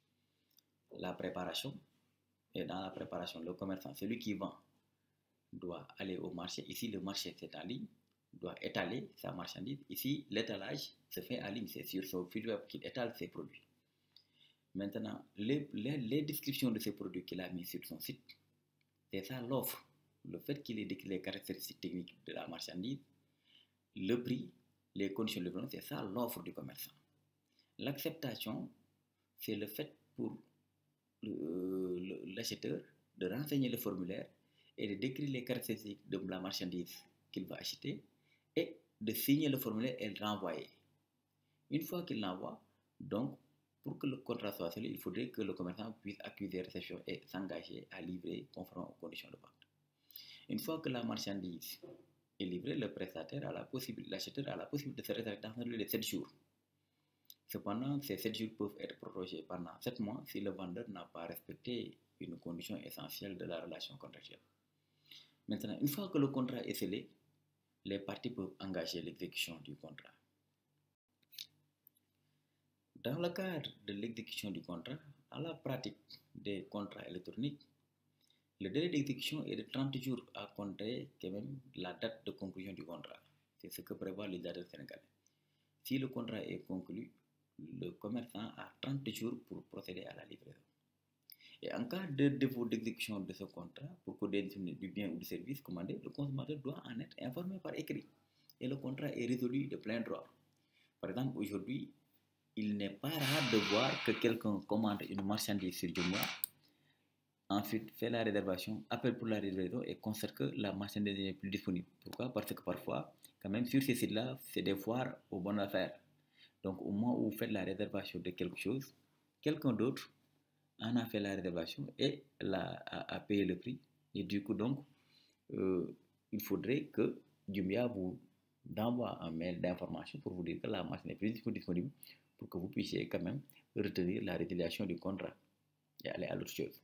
la préparation. Et dans la préparation, le commerçant, celui qui vend, doit aller au marché. Ici, le marché, c'est en ligne, doit étaler sa marchandise. Ici, l'étalage se fait en ligne, c'est sur son site web qu'il étale ses produits. Maintenant, les descriptions de ces produits qu'il a mis sur son site, c'est ça l'offre. Le fait qu'il ait décrit les caractéristiques techniques de la marchandise, le prix, les conditions de livraison, c'est ça l'offre du commerçant. L'acceptation, c'est le fait pour l'acheteur de renseigner le formulaire et de décrire les caractéristiques de la marchandise qu'il va acheter et de signer le formulaire et le renvoyer. Une fois qu'il l'envoie, donc, pour que le contrat soit scellé, il faudrait que le commerçant puisse accuser réception et s'engager à livrer conformément aux conditions de vente. Une fois que la marchandise est livrée, le prestataire a la possibilité, l'acheteur a la possibilité de se rétracter dans les 7 jours. Cependant, ces 7 jours peuvent être prorogés pendant 7 mois si le vendeur n'a pas respecté une condition essentielle de la relation contractuelle. Maintenant, une fois que le contrat est scellé, les parties peuvent engager l'exécution du contrat. Dans le cadre de l'exécution du contrat, dans la pratique des contrats électroniques, le délai d'exécution est de 30 jours à compter quand même la date de conclusion du contrat. C'est ce que prévoit le législateur sénégalais. Si le contrat est conclu, le commerçant a 30 jours pour procéder à la livraison. Et en cas de défaut d'exécution de ce contrat, pour cause du bien ou du service commandé, le consommateur doit en être informé par écrit et le contrat est résolu de plein droit. Par exemple, aujourd'hui, il n'est pas rare de voir que quelqu'un commande une marchandise sur Jumia, ensuite fait la réservation, appelle pour la livraison et constate que la marchandise n'est plus disponible. Pourquoi? Parce que parfois, quand même, sur ces sites-là, c'est des foires aux bonnes affaires. Donc, au moment où vous faites la réservation de quelque chose, quelqu'un d'autre en a fait la réservation et a payé le prix. Et du coup, donc, il faudrait que Jumia vous envoie un mail d'information pour vous dire que la marchandise n'est plus disponible pour que vous puissiez quand même retenir la résiliation du contrat et aller à l'autre chose.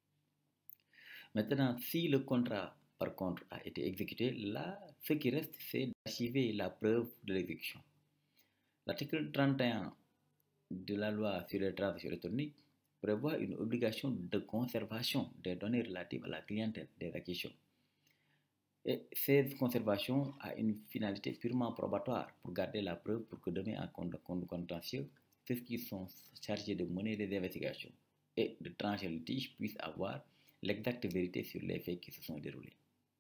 Maintenant, si le contrat, par contre, a été exécuté, là, ce qui reste, c'est d'archiver la preuve de l'exécution. L'article 31 de la loi sur les transactions électroniques prévoit une obligation de conservation des données relatives à la clientèle des acquisitions. Et cette conservation a une finalité purement probatoire pour garder la preuve pour que demain, en contentieux, ceux qui sont chargés de mener les investigations et de trancher le litige puissent avoir l'exacte vérité sur les faits qui se sont déroulés.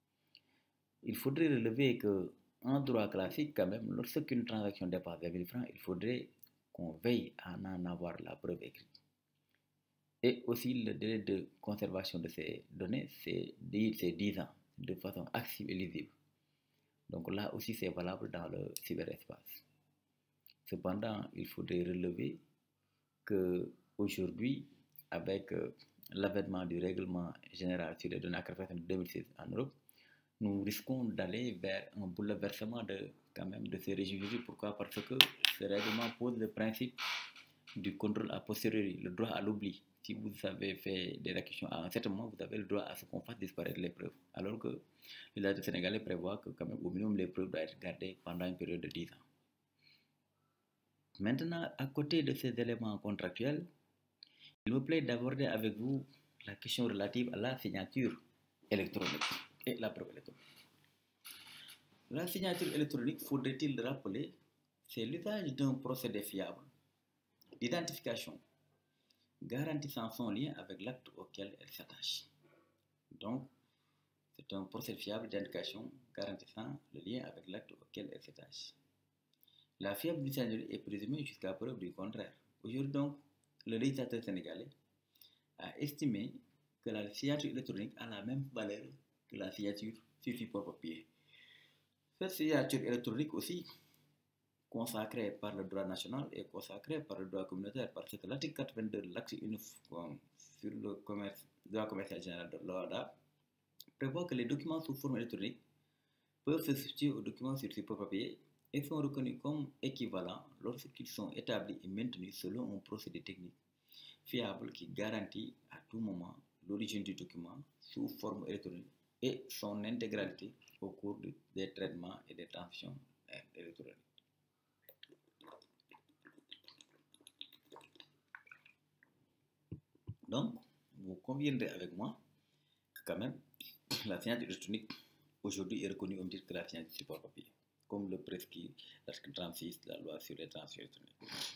Il faudrait relever que, en droit classique, quand même, lorsqu'une transaction dépasse 20 000 francs, il faudrait qu'on veille à en avoir la preuve écrite. Et aussi, le délai de conservation de ces données, c'est 10 ans, de façon active et lisible. Donc là aussi, c'est valable dans le cyberespace. Cependant, il faudrait relever qu'aujourd'hui, avec l'avènement du règlement général sur les données à caractère de 2016 en Europe, nous risquons d'aller vers un bouleversement de ces régimes juridiques. Pourquoi? Parce que ce règlement pose le principe du contrôle a posteriori, le droit à l'oubli. Si vous avez fait des acquisitions à un certain moment, vous avez le droit à ce qu'on fasse disparaître les preuves. Alors que le législateur sénégalais prévoit que quand même au minimum les preuves doivent être gardées pendant une période de 10 ans. Maintenant, à côté de ces éléments contractuels, il me plaît d'aborder avec vous la question relative à la signature électronique et la preuve électronique. La signature électronique, faudrait-il le rappeler, c'est l'usage d'un procédé fiable d'identification garantissant son lien avec l'acte auquel elle s'attache. Donc, c'est un procédé fiable d'identification garantissant le lien avec l'acte auquel elle s'attache. La fiabilité signature est présumée jusqu'à preuve du contraire. Aujourd'hui, donc, le législateur sénégalais a estimé que la signature électronique a la même valeur que la signature sur support papier. Cette signature électronique aussi, consacrée par le droit national et consacrée par le droit communautaire, parce que l'article 82 de l'acte uniforme sur le droit commercial général de l'OHADA prévoit que les documents sous forme électronique peuvent se substituer aux documents sur support papier et sont reconnus comme équivalents lorsqu'ils sont établis et maintenus selon un procédé technique fiable qui garantit à tout moment l'origine du document sous forme électronique et son intégralité au cours des traitements et des transactions électroniques. Donc, vous conviendrez avec moi que quand même, la signature électronique aujourd'hui est reconnue au même titre que la signature support papier, comme le prescrit l'article 36 de la loi sur les transactions électroniques.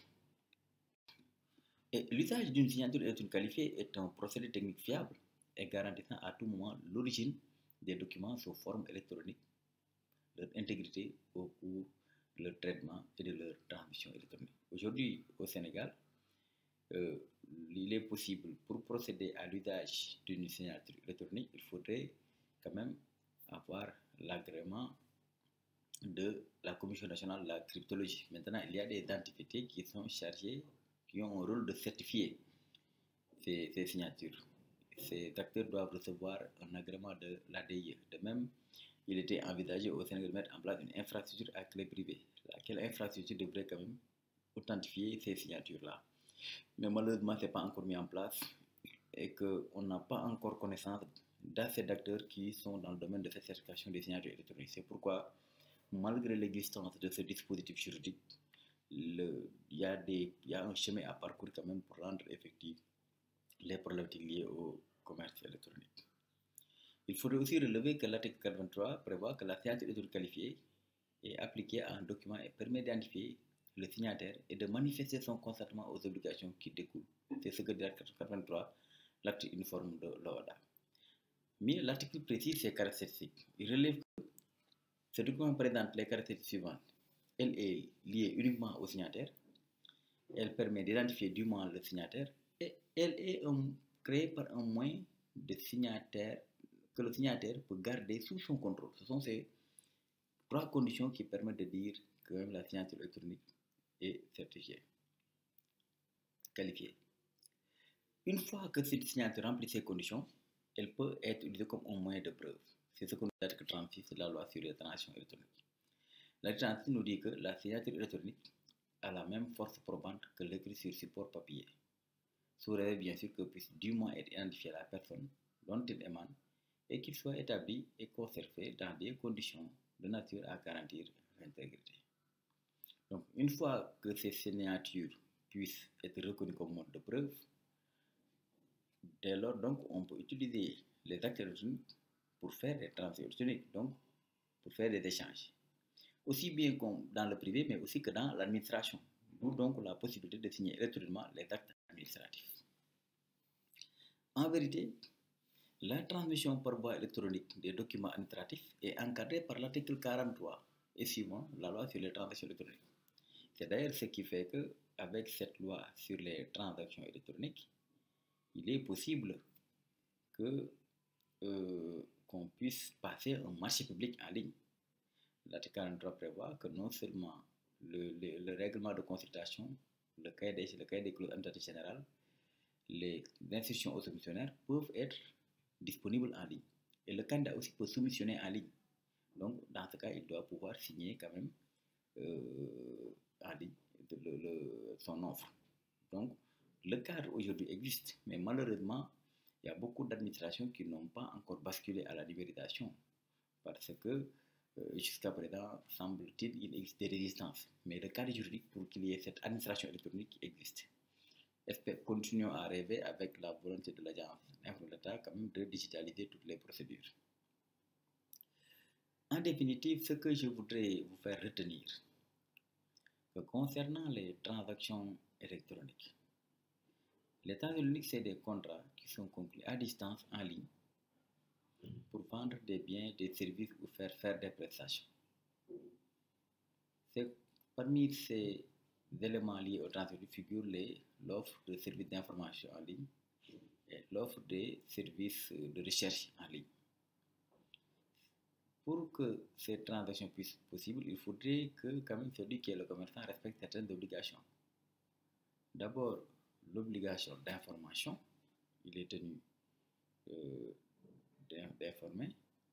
Et l'usage d'une signature électronique qualifiée est un procédé technique fiable et garantissant à tout moment l'origine des documents sous forme électronique, leur intégrité au cours de leur traitement et de leur transmission électronique. Aujourd'hui, au Sénégal, il est possible, pour procéder à l'usage d'une signature électronique, il faudrait quand même avoir l'agrément de la Commission nationale de la cryptologie. Maintenant, il y a des entités qui sont chargées, qui ont un rôle de certifier ces signatures. Ces acteurs doivent recevoir un agrément de l'ADIE. De même, il était envisagé au Sénégal de mettre en place une infrastructure à clé privée, laquelle infrastructure devrait quand même authentifier ces signatures-là. Mais malheureusement, ce n'est pas encore mis en place et qu'on n'a pas encore connaissance d'assez d'acteurs qui sont dans le domaine de cette certification des signatures électroniques. C'est pourquoi, malgré l'existence de ce dispositif juridique, il y a un chemin à parcourir quand même pour rendre effective les problématiques liées au commerce électronique. Il faudrait aussi relever que l'article 83 prévoit que la signature électronique qualifiée est appliquée à un document et permet d'identifier le signataire et de manifester son consentement aux obligations qui découlent. C'est ce que dit l'article 83, l'acte uniforme de l'OHADA. Mais l'article précise ses caractéristiques. Il relève que ce document présente les caractéristiques suivantes. Elle est liée uniquement au signataire, elle permet d'identifier dûment le signataire et elle est créée par un moyen de signataire que le signataire peut garder sous son contrôle. Ce sont ces trois conditions qui permettent de dire que la signature électronique est certifiée, qualifiée. Une fois que cette signature remplit ces conditions, elle peut être utilisée comme un moyen de preuve. C'est ce qu'on dit l'article 36 de la loi sur les transactions électroniques. L'article 36 nous dit que la signature électronique a la même force probante que l'écrit sur support papier, sous réserve bien sûr que puisse dûment être identifiée la personne dont il émane et qu'il soit établi et conservé dans des conditions de nature à garantir l'intégrité. Donc, une fois que ces signatures puissent être reconnues comme mode de preuve, dès lors, donc, on peut utiliser les actes électroniques pour faire des transactions électroniques, donc pour faire des échanges. Aussi bien dans le privé, mais aussi que dans l'administration. D'où donc la possibilité de signer électroniquement les actes administratifs. En vérité, la transmission par voie électronique des documents administratifs est encadrée par l'article 43 et suivant la loi sur les transactions électroniques. C'est d'ailleurs ce qui fait qu'avec cette loi sur les transactions électroniques, il est possible qu'on puisse passer un marché public en ligne. L'article 43 prévoit que non seulement le règlement de consultation, le cahier des clauses administratives générales, les instructions aux soumissionnaires peuvent être disponibles en ligne. Et le candidat aussi peut soumissionner en ligne. Donc, dans ce cas, il doit pouvoir signer quand même en ligne son offre. Donc, le cadre aujourd'hui existe, mais malheureusement, il y a beaucoup d'administrations qui n'ont pas encore basculé à la numérisation parce que jusqu'à présent, semble-t-il, il existe des résistances. Mais le cadre juridique pour qu'il y ait cette administration électronique existe. Continuons à rêver avec la volonté de l'agence de l'État quand même de digitaliser toutes les procédures. En définitive, ce que je voudrais vous faire retenir, que concernant les transactions électroniques, les transactions électroniques, c'est des contrats qui sont conclus à distance en ligne pour vendre des biens, des services ou faire des prestations. Parmi ces éléments liés aux transactions figurent l'offre de services d'information en ligne et l'offre des services de recherche en ligne. Pour que ces transactions puissent être possibles, il faudrait que quand même celui qui est le commerçant respecte certaines obligations. D'abord, l'obligation d'information, il est tenu d'informer,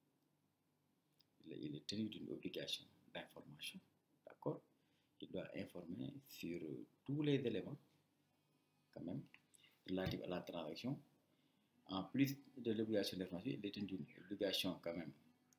il est tenu d'une obligation d'information, d'accord? Il doit informer sur tous les éléments, quand même, relatifs à la transaction. En plus de l'obligation d'information, il est tenu d'une obligation, quand même,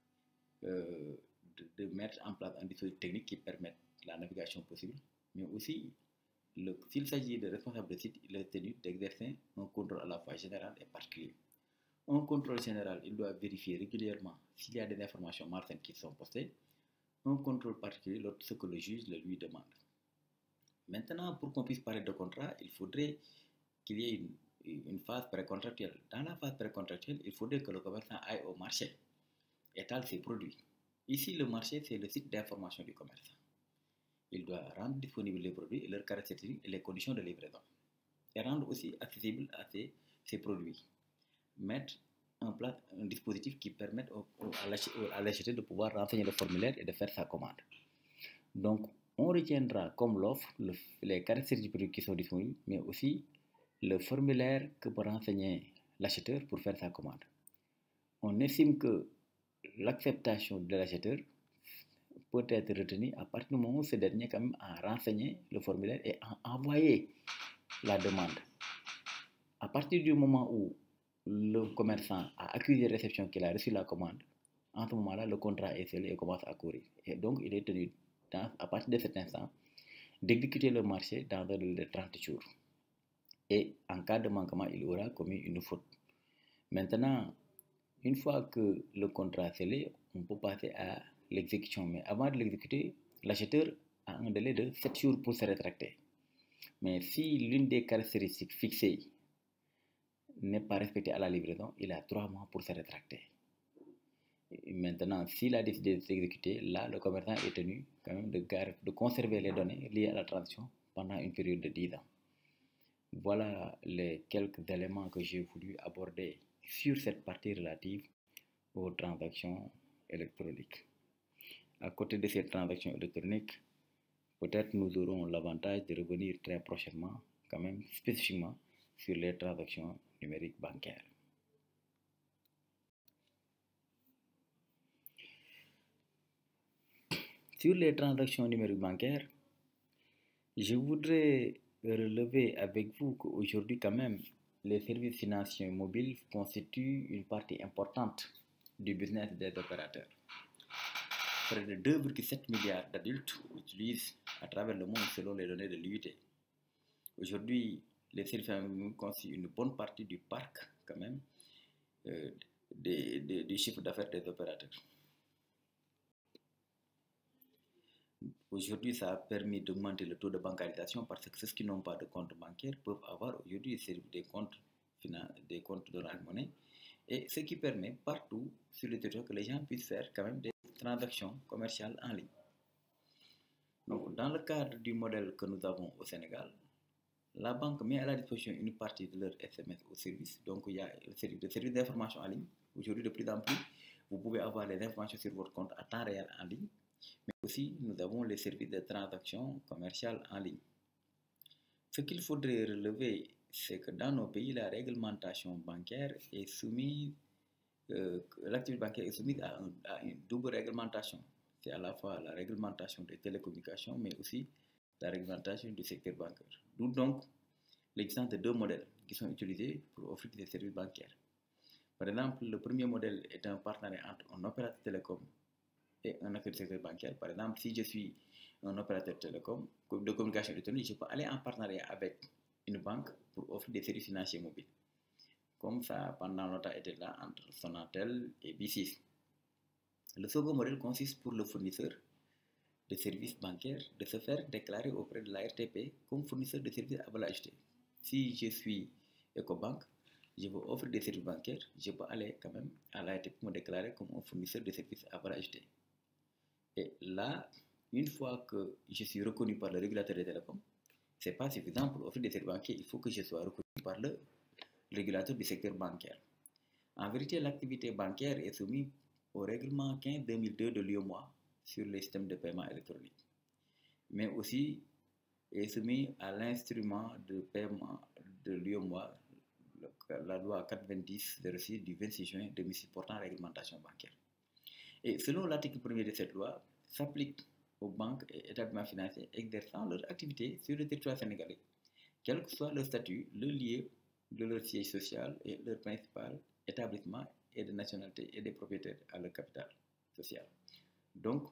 de mettre en place un dispositif technique qui permette la navigation possible, mais aussi, s'il s'agit de responsables de site, il est tenu d'exercer un contrôle à la fois général et particulier. Un contrôle général, il doit vérifier régulièrement s'il y a des informations malsaines qui sont postées. Un contrôle particulier, ce que le juge le lui demande. Maintenant, pour qu'on puisse parler de contrat, il faudrait qu'il y ait une phase précontractuelle. Dans la phase précontractuelle, il faudrait que le commerçant aille au marché, étale ses produits. Ici, le marché, c'est le site d'information du commerçant. Il doit rendre disponibles les produits et leurs caractéristiques et les conditions de livraison. Et rendre aussi accessible à ces produits. Mettre en place un dispositif qui permette à l'acheteur de pouvoir renseigner le formulaire et de faire sa commande. Donc, on retiendra comme l'offre les caractéristiques du produit qui sont disponibles, mais aussi le formulaire que peut renseigner l'acheteur pour faire sa commande. On estime que l'acceptation de l'acheteur peut être retenue à partir du moment où ce dernier quand même a renseigné le formulaire et a envoyé la demande. À partir du moment où le commerçant a accusé réception qu'il a reçu la commande, en ce moment-là, le contrat est scellé et commence à courir. Et donc, il est tenu, à partir de cet instant, d'exécuter le marché dans un délai de 30 jours. Et en cas de manquement, il aura commis une faute. Maintenant, une fois que le contrat est scellé, on peut passer à l'exécution. Mais avant de l'exécuter, l'acheteur a un délai de 7 jours pour se rétracter. Mais si l'une des caractéristiques fixées n'est pas respectée à la livraison, il a 3 mois pour se rétracter. Et maintenant, s'il a décidé de s'exécuter, là, le commerçant est tenu quand même de conserver les données liées à la transaction pendant une période de 10 ans. Voilà les quelques éléments que j'ai voulu aborder sur cette partie relative aux transactions électroniques. À côté de ces transactions électroniques, peut-être nous aurons l'avantage de revenir très prochainement, quand même spécifiquement, sur les transactions numériques bancaires. Sur les transactions numériques bancaires, je voudrais relever avec vous qu'aujourd'hui, quand même, les services financiers mobiles constituent une partie importante du business des opérateurs. Près de 2,7 milliards d'adultes utilisent à travers le monde selon les données de l'UIT. Aujourd'hui, les services financiers constituent une bonne partie du parc, quand même, des chiffres d'affaires des opérateurs. Aujourd'hui, ça a permis d'augmenter le taux de bancarisation parce que ceux qui n'ont pas de compte bancaire peuvent avoir aujourd'hui des comptes d'Orange Money, et ce qui permet partout sur le territoire que les gens puissent faire quand même des transactions commerciales en ligne. Donc, dans le cadre du modèle que nous avons au Sénégal, la banque met à la disposition une partie de leur SMS au service. Donc, il y a le service d'information en ligne. Aujourd'hui, de plus en plus, vous pouvez avoir les informations sur votre compte à temps réel en ligne. Mais aussi, nous avons les services de transactions commerciales en ligne. Ce qu'il faudrait relever, c'est que dans nos pays, la réglementation bancaire est soumise, l'activité bancaire est soumise à une double réglementation. C'est à la fois la réglementation des télécommunications, mais aussi la réglementation du secteur bancaire. D'où donc l'existence de deux modèles qui sont utilisés pour offrir des services bancaires. Par exemple, le premier modèle est un partenariat entre un opérateur télécom et un acteur du secteur bancaire. Par exemple, si je suis un opérateur télécom de communication électronique, je peux aller en partenariat avec une banque pour offrir des services financiers mobiles. Comme ça, pendant longtemps, était là entre Sonatel et B6. Le second modèle consiste pour le fournisseur de services bancaires de se faire déclarer auprès de l'ARTP comme fournisseur de services à valeur ajoutée. Si je suis Ecobank, je veux offrir des services bancaires, je peux aller quand même à l'ARTP me déclarer comme un fournisseur de services à valeur ajoutée. Et là, une fois que je suis reconnu par le régulateur des télécoms, ce n'est pas suffisant pour offrir des services bancaires, il faut que je sois reconnu par le régulateur du secteur bancaire. En vérité, l'activité bancaire est soumise au règlement 15-2002 de l'UEMOA sur les systèmes de paiement électronique, mais aussi est soumis à l'instrument de paiement de l'UEMOA, la loi 420-06 du 26 juin 2006 portant réglementation bancaire. Et selon l'article 1er de cette loi, s'applique aux banques et établissements financiers exerçant leur activité sur le territoire sénégalais, quel que soit leur statut, le lieu de leur siège social et leur principal établissement et de nationalité et des propriétaires à leur capital social. Donc,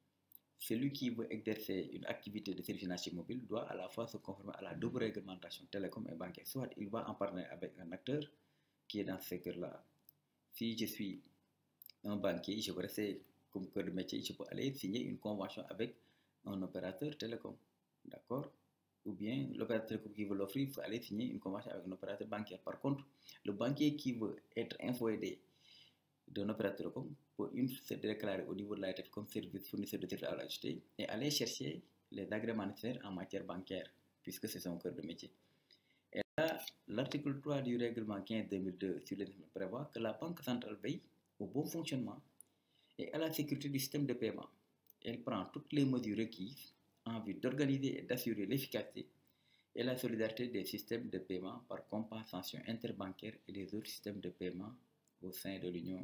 celui qui veut exercer une activité de service financier mobile doit à la fois se conformer à la double réglementation télécom et bancaire. Soit il va en parler avec un acteur qui est dans ce secteur-là. Si je suis un banquier, je veux rester comme cœur de métier, je peux aller signer une convention avec un opérateur télécom. D'accord? Ou bien l'opérateur télécom qui veut l'offrir, il faut aller signer une convention avec un opérateur bancaire. Par contre, le banquier qui veut être infoaidé d'un opérateur télécom peut se déclarer au niveau de l'ARTP comme service fournisseur de services à valeur ajoutée et aller chercher les agréments nécessaires en matière bancaire, puisque c'est son cœur de métier. Et là, l'article 3 du règlement 15-2002 sur les prévoit que la Banque centrale veille au bon fonctionnement et à la sécurité du système de paiement. Elle prend toutes les mesures requises en vue d'organiser et d'assurer l'efficacité et la solidarité des systèmes de paiement par compensation interbancaire et des autres systèmes de paiement au sein de l'Union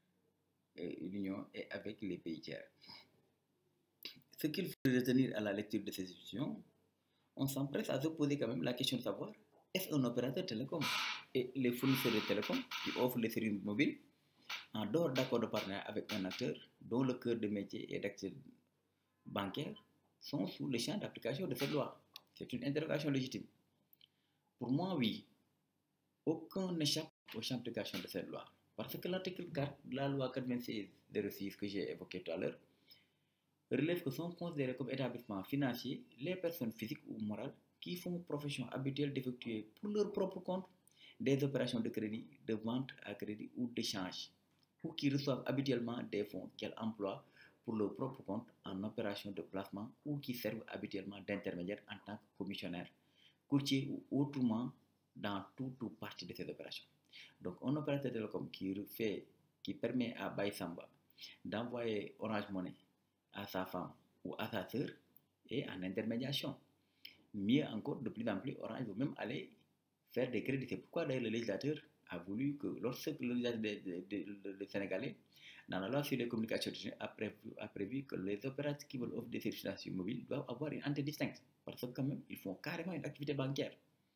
et avec les pays tiers. Ce qu'il faut retenir à la lecture de ces institutions, on s'empresse à se poser quand même la question de savoir, est-ce un opérateur télécom et les fournisseurs de télécom qui offrent les services mobiles en dehors d'accord de partenariat avec un acteur dont le cœur de métier est d'acteur bancaire sont sous le champ d'application de cette loi? C'est une interrogation légitime. Pour moi, oui. Aucun n'échappe au champ d'application de cette loi. Parce que l'article 4 de la loi 96/06 que j'ai évoqué tout à l'heure relève que sont considérés comme établissements financiers les personnes physiques ou morales qui font profession habituelle d'effectuer pour leur propre compte des opérations de crédit, de vente à crédit ou d'échange, ou qui reçoivent habituellement des fonds qu'elles emploient pour leur propre compte en opération de placement ou qui servent habituellement d'intermédiaires en tant que commissionnaire, courtier ou autrement dans tout ou partie de ces opérations. Donc, un opérateur télécom qui permet à Baïsamba d'envoyer Orange Money à sa femme ou à sa sœur est en intermédiation. Mieux encore, de plus en plus, Orange veut même aller faire des crédits. C'est pourquoi d'ailleurs le législateur a voulu que lorsque le législateur des Sénégalais, dans la loi sur les communications a prévu que les opérateurs qui veulent offrir des services financiers mobiles doivent avoir une entité distincte. Parce que quand même, ils font carrément une activité bancaire.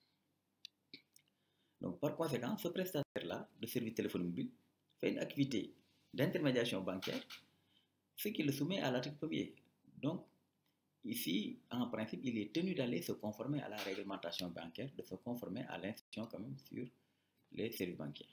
Donc par conséquent, ce prestataire-là de services téléphoniques mobiles fait une activité d'intermédiation bancaire, ce qui le soumet à l'article 1er. Donc, ici, en principe, il est tenu d'aller se conformer à la réglementation bancaire, de se conformer à l'instruction quand même sur les services bancaires.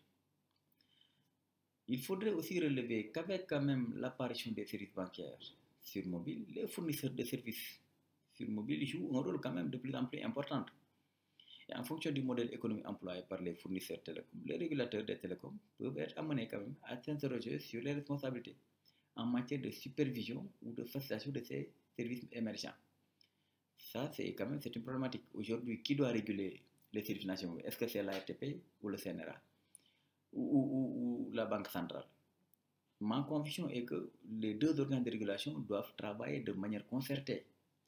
Il faudrait aussi relever qu'avec quand même l'apparition des services bancaires sur mobile, les fournisseurs de services sur mobile jouent un rôle quand même de plus en plus important. Et en fonction du modèle économique employé par les fournisseurs télécoms, les régulateurs des télécoms peuvent être amenés quand même à s'interroger sur les responsabilités en matière de supervision ou de facilitation de ces services émergents. Ça, c'est quand même une problématique. Aujourd'hui, qui doit réguler les services nationaux? Est-ce que c'est l'ARTP ou le CNRA ou la Banque centrale? Ma conviction est que les deux organes de régulation doivent travailler de manière concertée.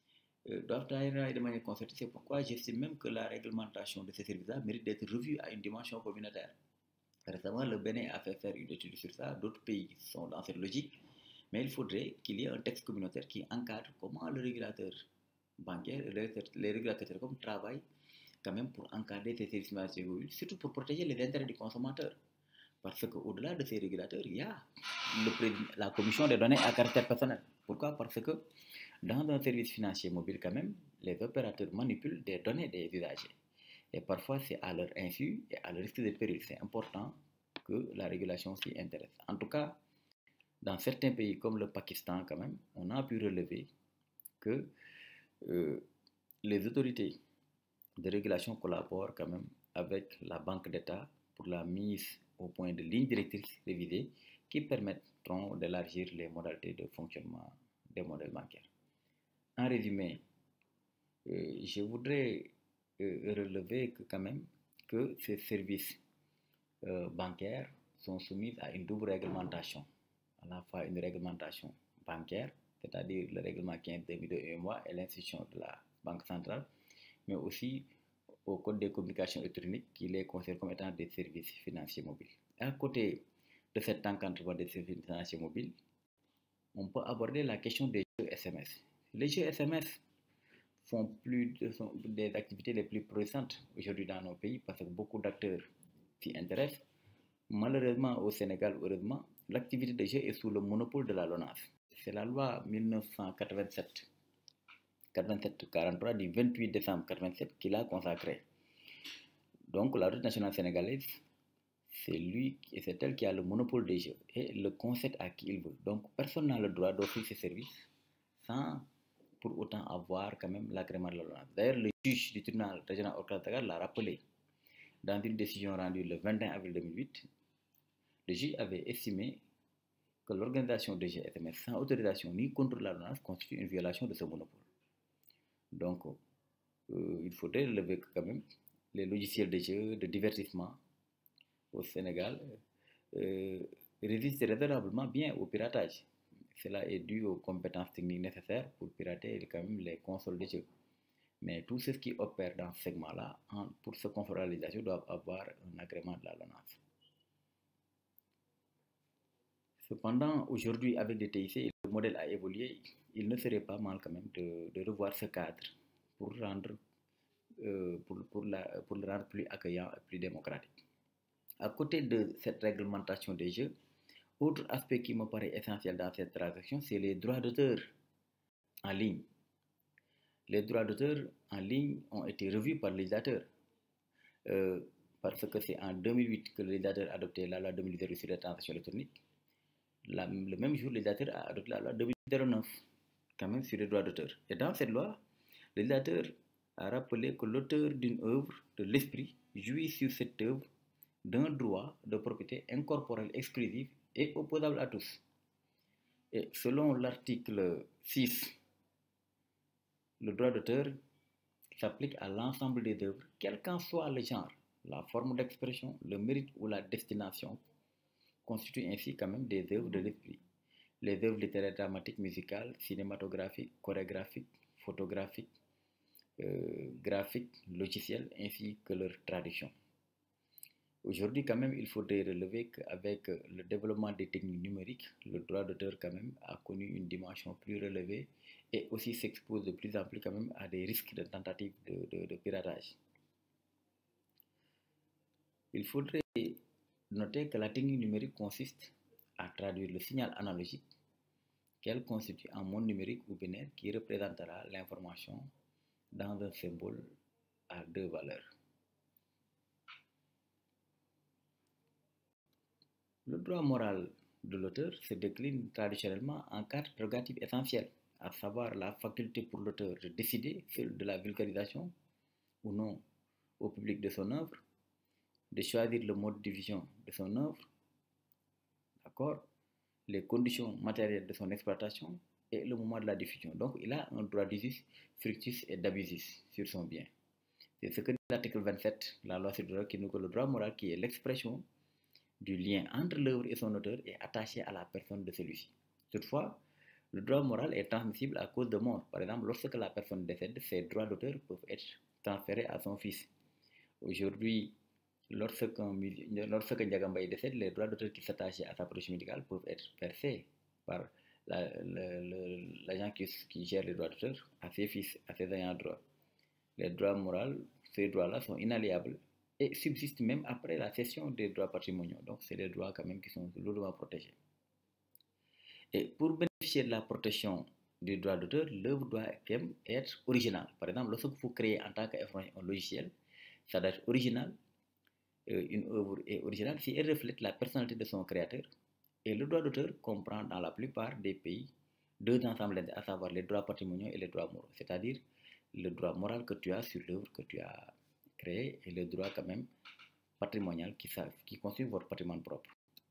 C'est pourquoi j'estime même que la réglementation de ces services-là mérite d'être revue à une dimension communautaire. Récemment, le Bénin a fait faire une étude sur ça. D'autres pays sont dans cette logique. Mais il faudrait qu'il y ait un texte communautaire qui encadre comment le régulateur bancaire, les régulateurs télécoms travaillent quand même pour encadrer ces services financiers mobiles, surtout pour protéger les intérêts du consommateur. Parce qu'au-delà de ces régulateurs, il y a la commission des données à caractère personnel. Pourquoi? Parce que dans un service financier mobile, quand même, les opérateurs manipulent des données des usagers. Et parfois, c'est à leur insu et à leur risque de péril. C'est important que la régulation s'y intéresse. En tout cas, dans certains pays comme le Pakistan, quand même, on a pu relever que les autorités de régulation collaborent quand même avec la Banque d'État pour la mise au point de lignes directrices révisées qui permettront d'élargir les modalités de fonctionnement des modèles bancaires. En résumé, je voudrais relever que quand même que ces services bancaires sont soumis à une double réglementation. À la fois une réglementation bancaire, c'est-à-dire le règlement 15/2002 et l'institution de la Banque centrale, mais aussi au Code des communications électroniques qui les considère comme étant des services financiers mobiles. À côté de cet encadrement des services financiers mobiles, on peut aborder la question des jeux SMS. Les jeux SMS sont des activités les plus pressantes aujourd'hui dans nos pays parce que beaucoup d'acteurs s'y intéressent. Malheureusement, au Sénégal, heureusement, l'activité des jeux est sous le monopole de la LONASE. C'est la loi 1987-43 du 28 décembre 1987 qui l'a consacrée. Donc, la Route nationale sénégalaise, c'est elle qui a le monopole des jeux et le concède à qui il veut. Donc, personne n'a le droit d'offrir ses services sans pour autant avoir quand même l'agrément de la LONASE. D'ailleurs, le juge du tribunal régional Okra l'a rappelé dans une décision rendue le 21 avril 2008. Le juge avait estimé que l'organisation des jeux SMS sans autorisation ni contrôle de la LONASE constitue une violation de ce monopole. Donc, il faudrait relever que quand même les logiciels de jeux, de divertissement au Sénégal résistent raisonnablement bien au piratage. Cela est dû aux compétences techniques nécessaires pour pirater quand même les consoles de jeux. Mais tous ceux qui opèrent dans ce segment-là, pour se conformer à la législation, doivent avoir un agrément de la LONASE. Cependant, aujourd'hui, avec des TIC, le modèle a évolué. Il ne serait pas mal quand même de revoir ce cadre pour le rendre plus accueillant et plus démocratique. À côté de cette réglementation des jeux, autre aspect qui me paraît essentiel dans cette transaction, c'est les droits d'auteur en ligne. les droits d'auteur en ligne ont été revus par le législateur, parce que c'est en 2008 que le législateur a adopté la loi 2008 sur les transactions électroniques. Le même jour, le législateur a adopté la loi 2009, quand même sur les droits d'auteur. Et dans cette loi, le législateur a rappelé que l'auteur d'une œuvre de l'esprit jouit sur cette œuvre d'un droit de propriété incorporel exclusif et opposable à tous. Et selon l'article 6, le droit d'auteur s'applique à l'ensemble des œuvres, quel qu'en soit le genre, la forme d'expression, le mérite ou la destination, constituent ainsi quand même des œuvres de l'esprit. Les œuvres littéraires, dramatiques, musicales, cinématographiques, chorégraphiques, photographiques, graphiques, logicielles, ainsi que leur traduction. Aujourd'hui, quand même, il faudrait relever qu'avec le développement des techniques numériques, le droit d'auteur, quand même, a connu une dimension plus relevée et aussi s'expose de plus en plus, quand même, à des risques de tentatives de piratage. Il faudrait noter que la technique numérique consiste à traduire le signal analogique qu'elle constitue un monde numérique ou binaire qui représentera l'information dans un symbole à deux valeurs. Le droit moral de l'auteur se décline traditionnellement en quatre prérogatives essentielles, à savoir la faculté pour l'auteur de décider de la vulgarisation ou non au public de son œuvre, de choisir le mode de diffusion de son œuvre, d'accord, les conditions matérielles de son exploitation et le moment de la diffusion. Donc, il a un droit d'usus, fructus et d'abusus sur son bien. C'est ce que dit l'article 27, la loi sur le droit, qui nous dit que le droit moral, qui est l'expression du lien entre l'œuvre et son auteur, est attaché à la personne de celui-ci. Toutefois, le droit moral est transmissible à cause de mort. Par exemple, lorsque la personne décède, ses droits d'auteur peuvent être transférés à son fils. Aujourd'hui, lorsque Ndiagambay décède, les droits d'auteur qui s'attachaient à sa protection médicale peuvent être versés par l'agent qui gère les droits d'auteur à ses fils, à ses ayants droit. Les droits moraux, ces droits-là sont inaliénables et subsistent même après la cession des droits patrimoniaux. Donc, c'est des droits quand même qui sont lourdement protégés. Et pour bénéficier de la protection des droits d'auteur, l'œuvre doit être originale. Par exemple, lorsque vous créez en tant qu'informatique un logiciel, ça doit être original. Une œuvre est originale si elle reflète la personnalité de son créateur. Et le droit d'auteur comprend dans la plupart des pays deux ensembles, à savoir les droits patrimoniaux et les droits moraux. C'est-à-dire le droit moral que tu as sur l'œuvre que tu as créée et le droit quand même patrimonial qui constitue votre patrimoine propre.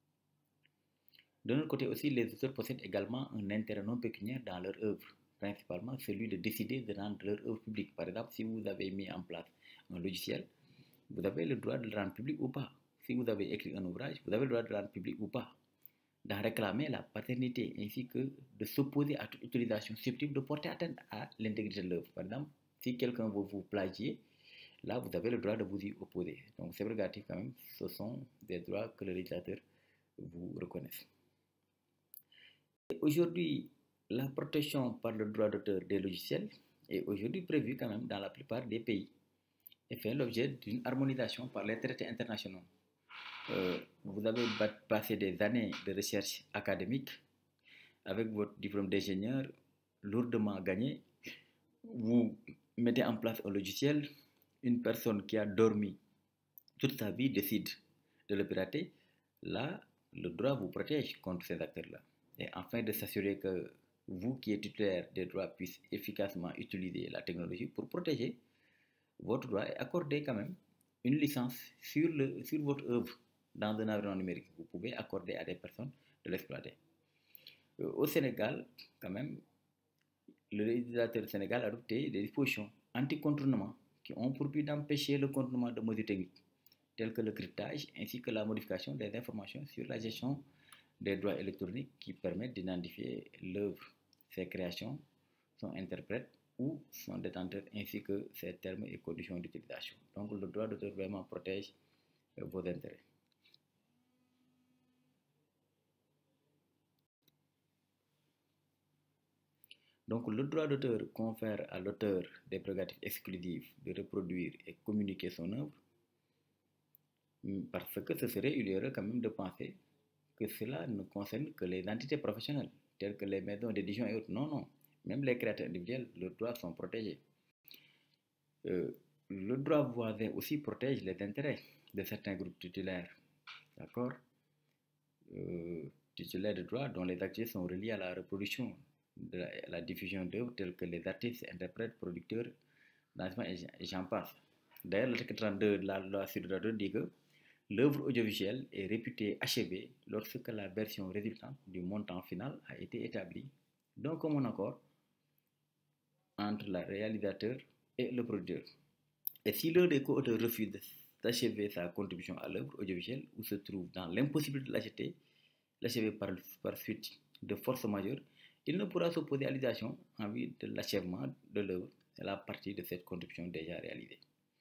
De notre côté aussi, les auteurs possèdent également un intérêt non pécuniaire dans leur œuvre, principalement celui de décider de rendre leur œuvre publique. Par exemple, si vous avez mis en place un logiciel, vous avez le droit de le rendre public ou pas. Si vous avez écrit un ouvrage, vous avez le droit de le rendre public ou pas. D'en réclamer la paternité ainsi que de s'opposer à toute utilisation susceptible de porter atteinte à l'intégrité de l'œuvre. Par exemple, si quelqu'un veut vous plagier, là vous avez le droit de vous y opposer. Donc ces prérogatives quand même, ce sont des droits que le législateur vous reconnaisse. Aujourd'hui, la protection par le droit d'auteur des logiciels est aujourd'hui prévue quand même dans la plupart des pays et fait l'objet d'une harmonisation par les traités internationaux. Vous avez passé des années de recherche académique avec votre diplôme d'ingénieur lourdement gagné. Vous mettez en place un logiciel, une personne qui a dormi toute sa vie décide de le pirater. Là, le droit vous protège contre ces acteurs-là. Et afin de s'assurer que vous qui êtes titulaire des droits puissiez efficacement utiliser la technologie pour protéger votre droit et accorder quand même une licence sur votre œuvre dans un environnement numérique. Vous pouvez accorder à des personnes de l'exploiter. Au Sénégal, quand même, le législateur du Sénégal a adopté des dispositions anti-contournement qui ont pour but d'empêcher le contournement de mesures techniques telles que le cryptage ainsi que la modification des informations sur la gestion des droits électroniques qui permettent d'identifier l'œuvre, ses créations, son interprète ou son détenteur ainsi que ses termes et conditions d'utilisation. Donc le droit d'auteur vraiment protège vos intérêts. Donc le droit d'auteur confère à l'auteur des prérogatives exclusives de reproduire et communiquer son œuvre parce que ce serait une erreur quand même de penser que cela ne concerne que les entités professionnelles telles que les maisons d'édition et autres. Non, non. même les créateurs individuels, leurs droits sont protégés. Le droit voisin aussi protège les intérêts de certains groupes titulaires, d'accord, titulaires de droits dont les activités sont reliées à la reproduction, à la diffusion d'œuvres telles que les artistes, interprètes, producteurs, danseurs et j'en passe. D'ailleurs, l'article 32 de la loi sur le droit d'auteur dit que l'œuvre audiovisuelle est réputée achevée lorsque la version résultante du montant final a été établie d'un commun accord entre le réalisateur et le producteur. Et si l'un des co-auteurs refuse d'achever sa contribution à l'œuvre audiovisuelle ou se trouve dans l'impossibilité de l'achever par suite de force majeure, il ne pourra s'opposer à l'utilisation en vue de l'achèvement de l'œuvre et la partie de cette contribution déjà réalisée.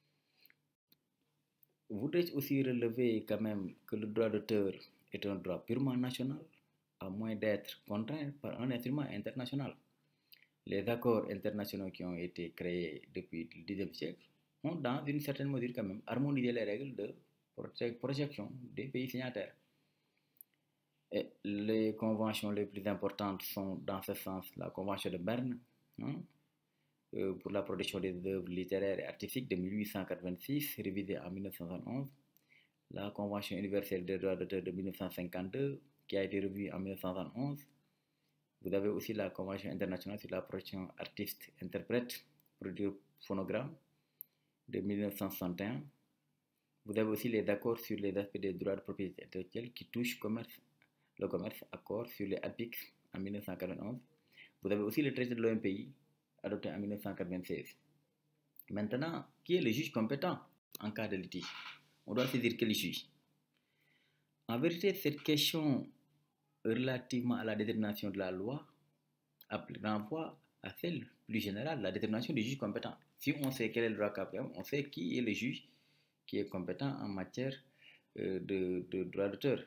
Voudrais-je aussi relever quand même que le droit d'auteur est un droit purement national, à moins d'être contraint par un instrument international. Les accords internationaux qui ont été créés depuis le Xe siècle ont, dans une certaine mesure quand même, harmonisé les règles de projection des pays signataires. Et les conventions les plus importantes sont, dans ce sens, la Convention de Berne, pour la protection des œuvres littéraires et artistiques de 1886, révisée en 1971, la Convention universelle des droits d'auteur de 1952, qui a été revue en 1971. Vous avez aussi la Convention internationale sur la protection artistes, interprètes, producteurs phonogrammes de 1961. Vous avez aussi les accords sur les aspects des droits de propriété intellectuelle qui touchent le commerce, accord sur les APIX en 1991. Vous avez aussi le traité de l'OMPI adopté en 1996. Maintenant, qui est le juge compétent en cas de litige? On doit saisir quel juge? En vérité, cette question relativement à la détermination de la loi renvoie à celle plus générale, la détermination du juge compétent. Si on sait quel est le droit applicable, on sait qui est le juge qui est compétent en matière de droit d'auteur.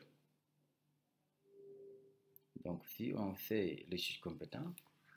Donc, si on sait le juge compétent,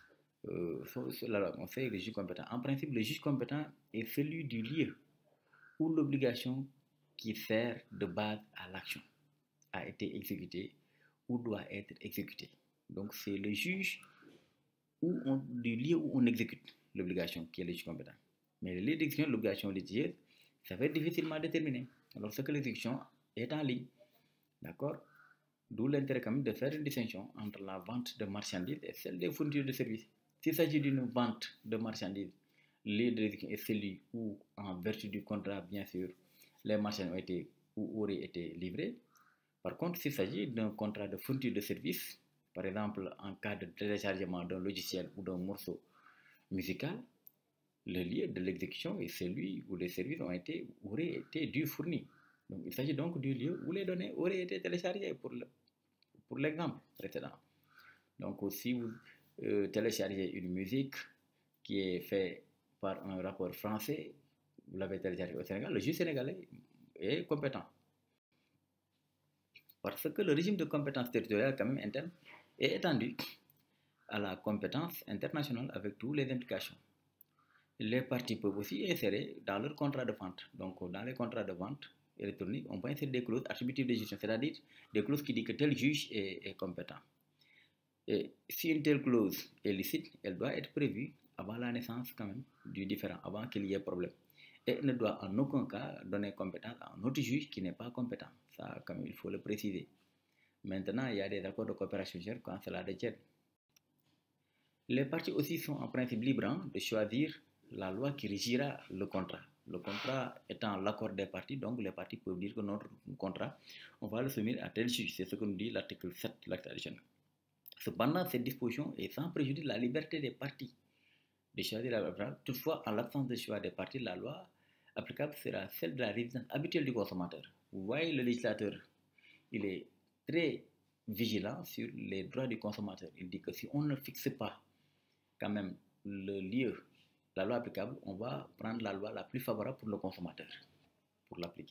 on sait le juge compétent. En principe, le juge compétent est celui du lieu où l'obligation qui sert de base à l'action a été exécutée ou doit être exécutée. Donc, c'est le juge du lieu où on exécute l'obligation qui est le juge compétent. Mais le lieu d'exécution de l'obligation litigieuse, ça va être difficilement déterminé lorsque l'exécution est en ligne. D'accord? D'où l'intérêt quand même de faire une distinction entre la vente de marchandises et celle des fournitures de services. S'il s'agit d'une vente de marchandises, le lieu d'exécution est celui où, en vertu du contrat, bien sûr, les marchandises ont été ou auraient été livrées. Par contre, s'il s'agit d'un contrat de fourniture de services, par exemple en cas de téléchargement d'un logiciel ou d'un morceau musical, le lieu de l'exécution est celui où les services auraient été dû fournis. Donc, il s'agit donc du lieu où les données auraient été téléchargées pour l'exemple précédent. Donc, si vous téléchargez une musique qui est faite par un rappeur français, vous l'avez téléchargée au Sénégal, le juge sénégalais est compétent. Parce que le régime de compétence territoriale quand même interne est étendu à la compétence internationale avec toutes les implications. Les parties peuvent aussi insérer dans leur contrat de vente. Donc, dans les contrats de vente électronique, on peut insérer des clauses attributives de gestion, c'est-à-dire des clauses qui disent que tel juge est compétent. Et si une telle clause est licite, elle doit être prévue avant la naissance quand même du différend, avant qu'il y ait problème. Et ne doit en aucun cas donner compétence à un autre juge qui n'est pas compétent. Ça, quand même, il faut le préciser. Maintenant, il y a des accords de coopération quand cela détient. Les parties aussi sont en principe libres de choisir la loi qui régira le contrat. Le contrat étant l'accord des parties, donc les parties peuvent dire que notre contrat, on va le soumettre à tel juge. C'est ce que nous dit l'article 7 de l'acte additionnel. Cependant, cette disposition est sans préjudice de la liberté des parties de choisir la loi. Toutefois, en l'absence de choix des parties, la loi applicable sera celle de la résidence habituelle du consommateur. Vous voyez, le législateur, il est très vigilant sur les droits du consommateur. Il dit que si on ne fixe pas quand même le lieu, la loi applicable, on va prendre la loi la plus favorable pour le consommateur, pour l'appliquer.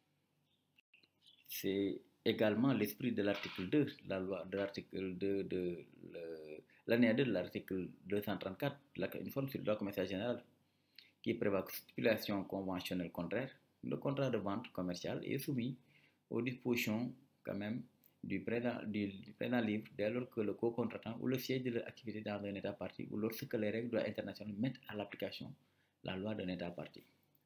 C'est également l'esprit de l'article 2, la loi de l'article 2 de l'année 2 de l'article 234 de la uniforme sur le droit commercial général, qui prévoit que stipulation conventionnelle contraire, le contrat de vente commerciale est soumis aux dispositions quand même du présent livre dès lors que le co-contractant ou le siège de leur activité dans un État partie ou lorsque les règles de droit international mettent à l'application la loi d'un État partie.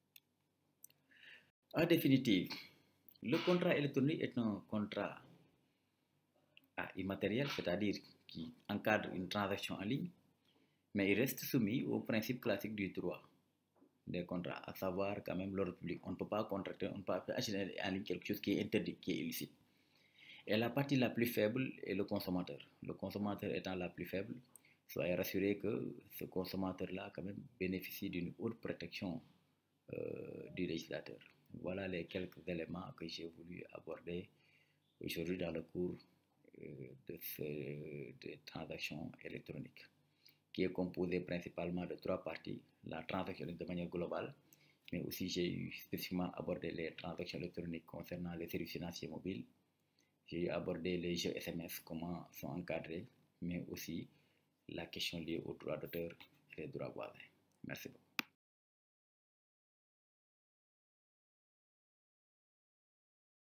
En définitive, le contrat électronique est un contrat immatériel, c'est-à-dire qui encadre une transaction en ligne, mais il reste soumis aux principes classiques du droit des contrats, à savoir quand même l'ordre public. On ne peut pas contracter, on ne peut pas acheter en ligne quelque chose qui est interdit, qui est illicite. Et la partie la plus faible est le consommateur. Le consommateur étant la plus faible, soyez rassurés que ce consommateur-là quand même bénéficie d'une haute protection du législateur. Voilà les quelques éléments que j'ai voulu aborder aujourd'hui dans le cours de transactions électroniques, qui est composé principalement de 3 parties. La transaction de manière globale, mais aussi j'ai eu spécifiquement abordé les transactions électroniques concernant les services financiers mobiles. J'ai abordé les jeux SMS, comment sont encadrés, mais aussi la question liée aux droits d'auteur et les droits voisins. Merci beaucoup.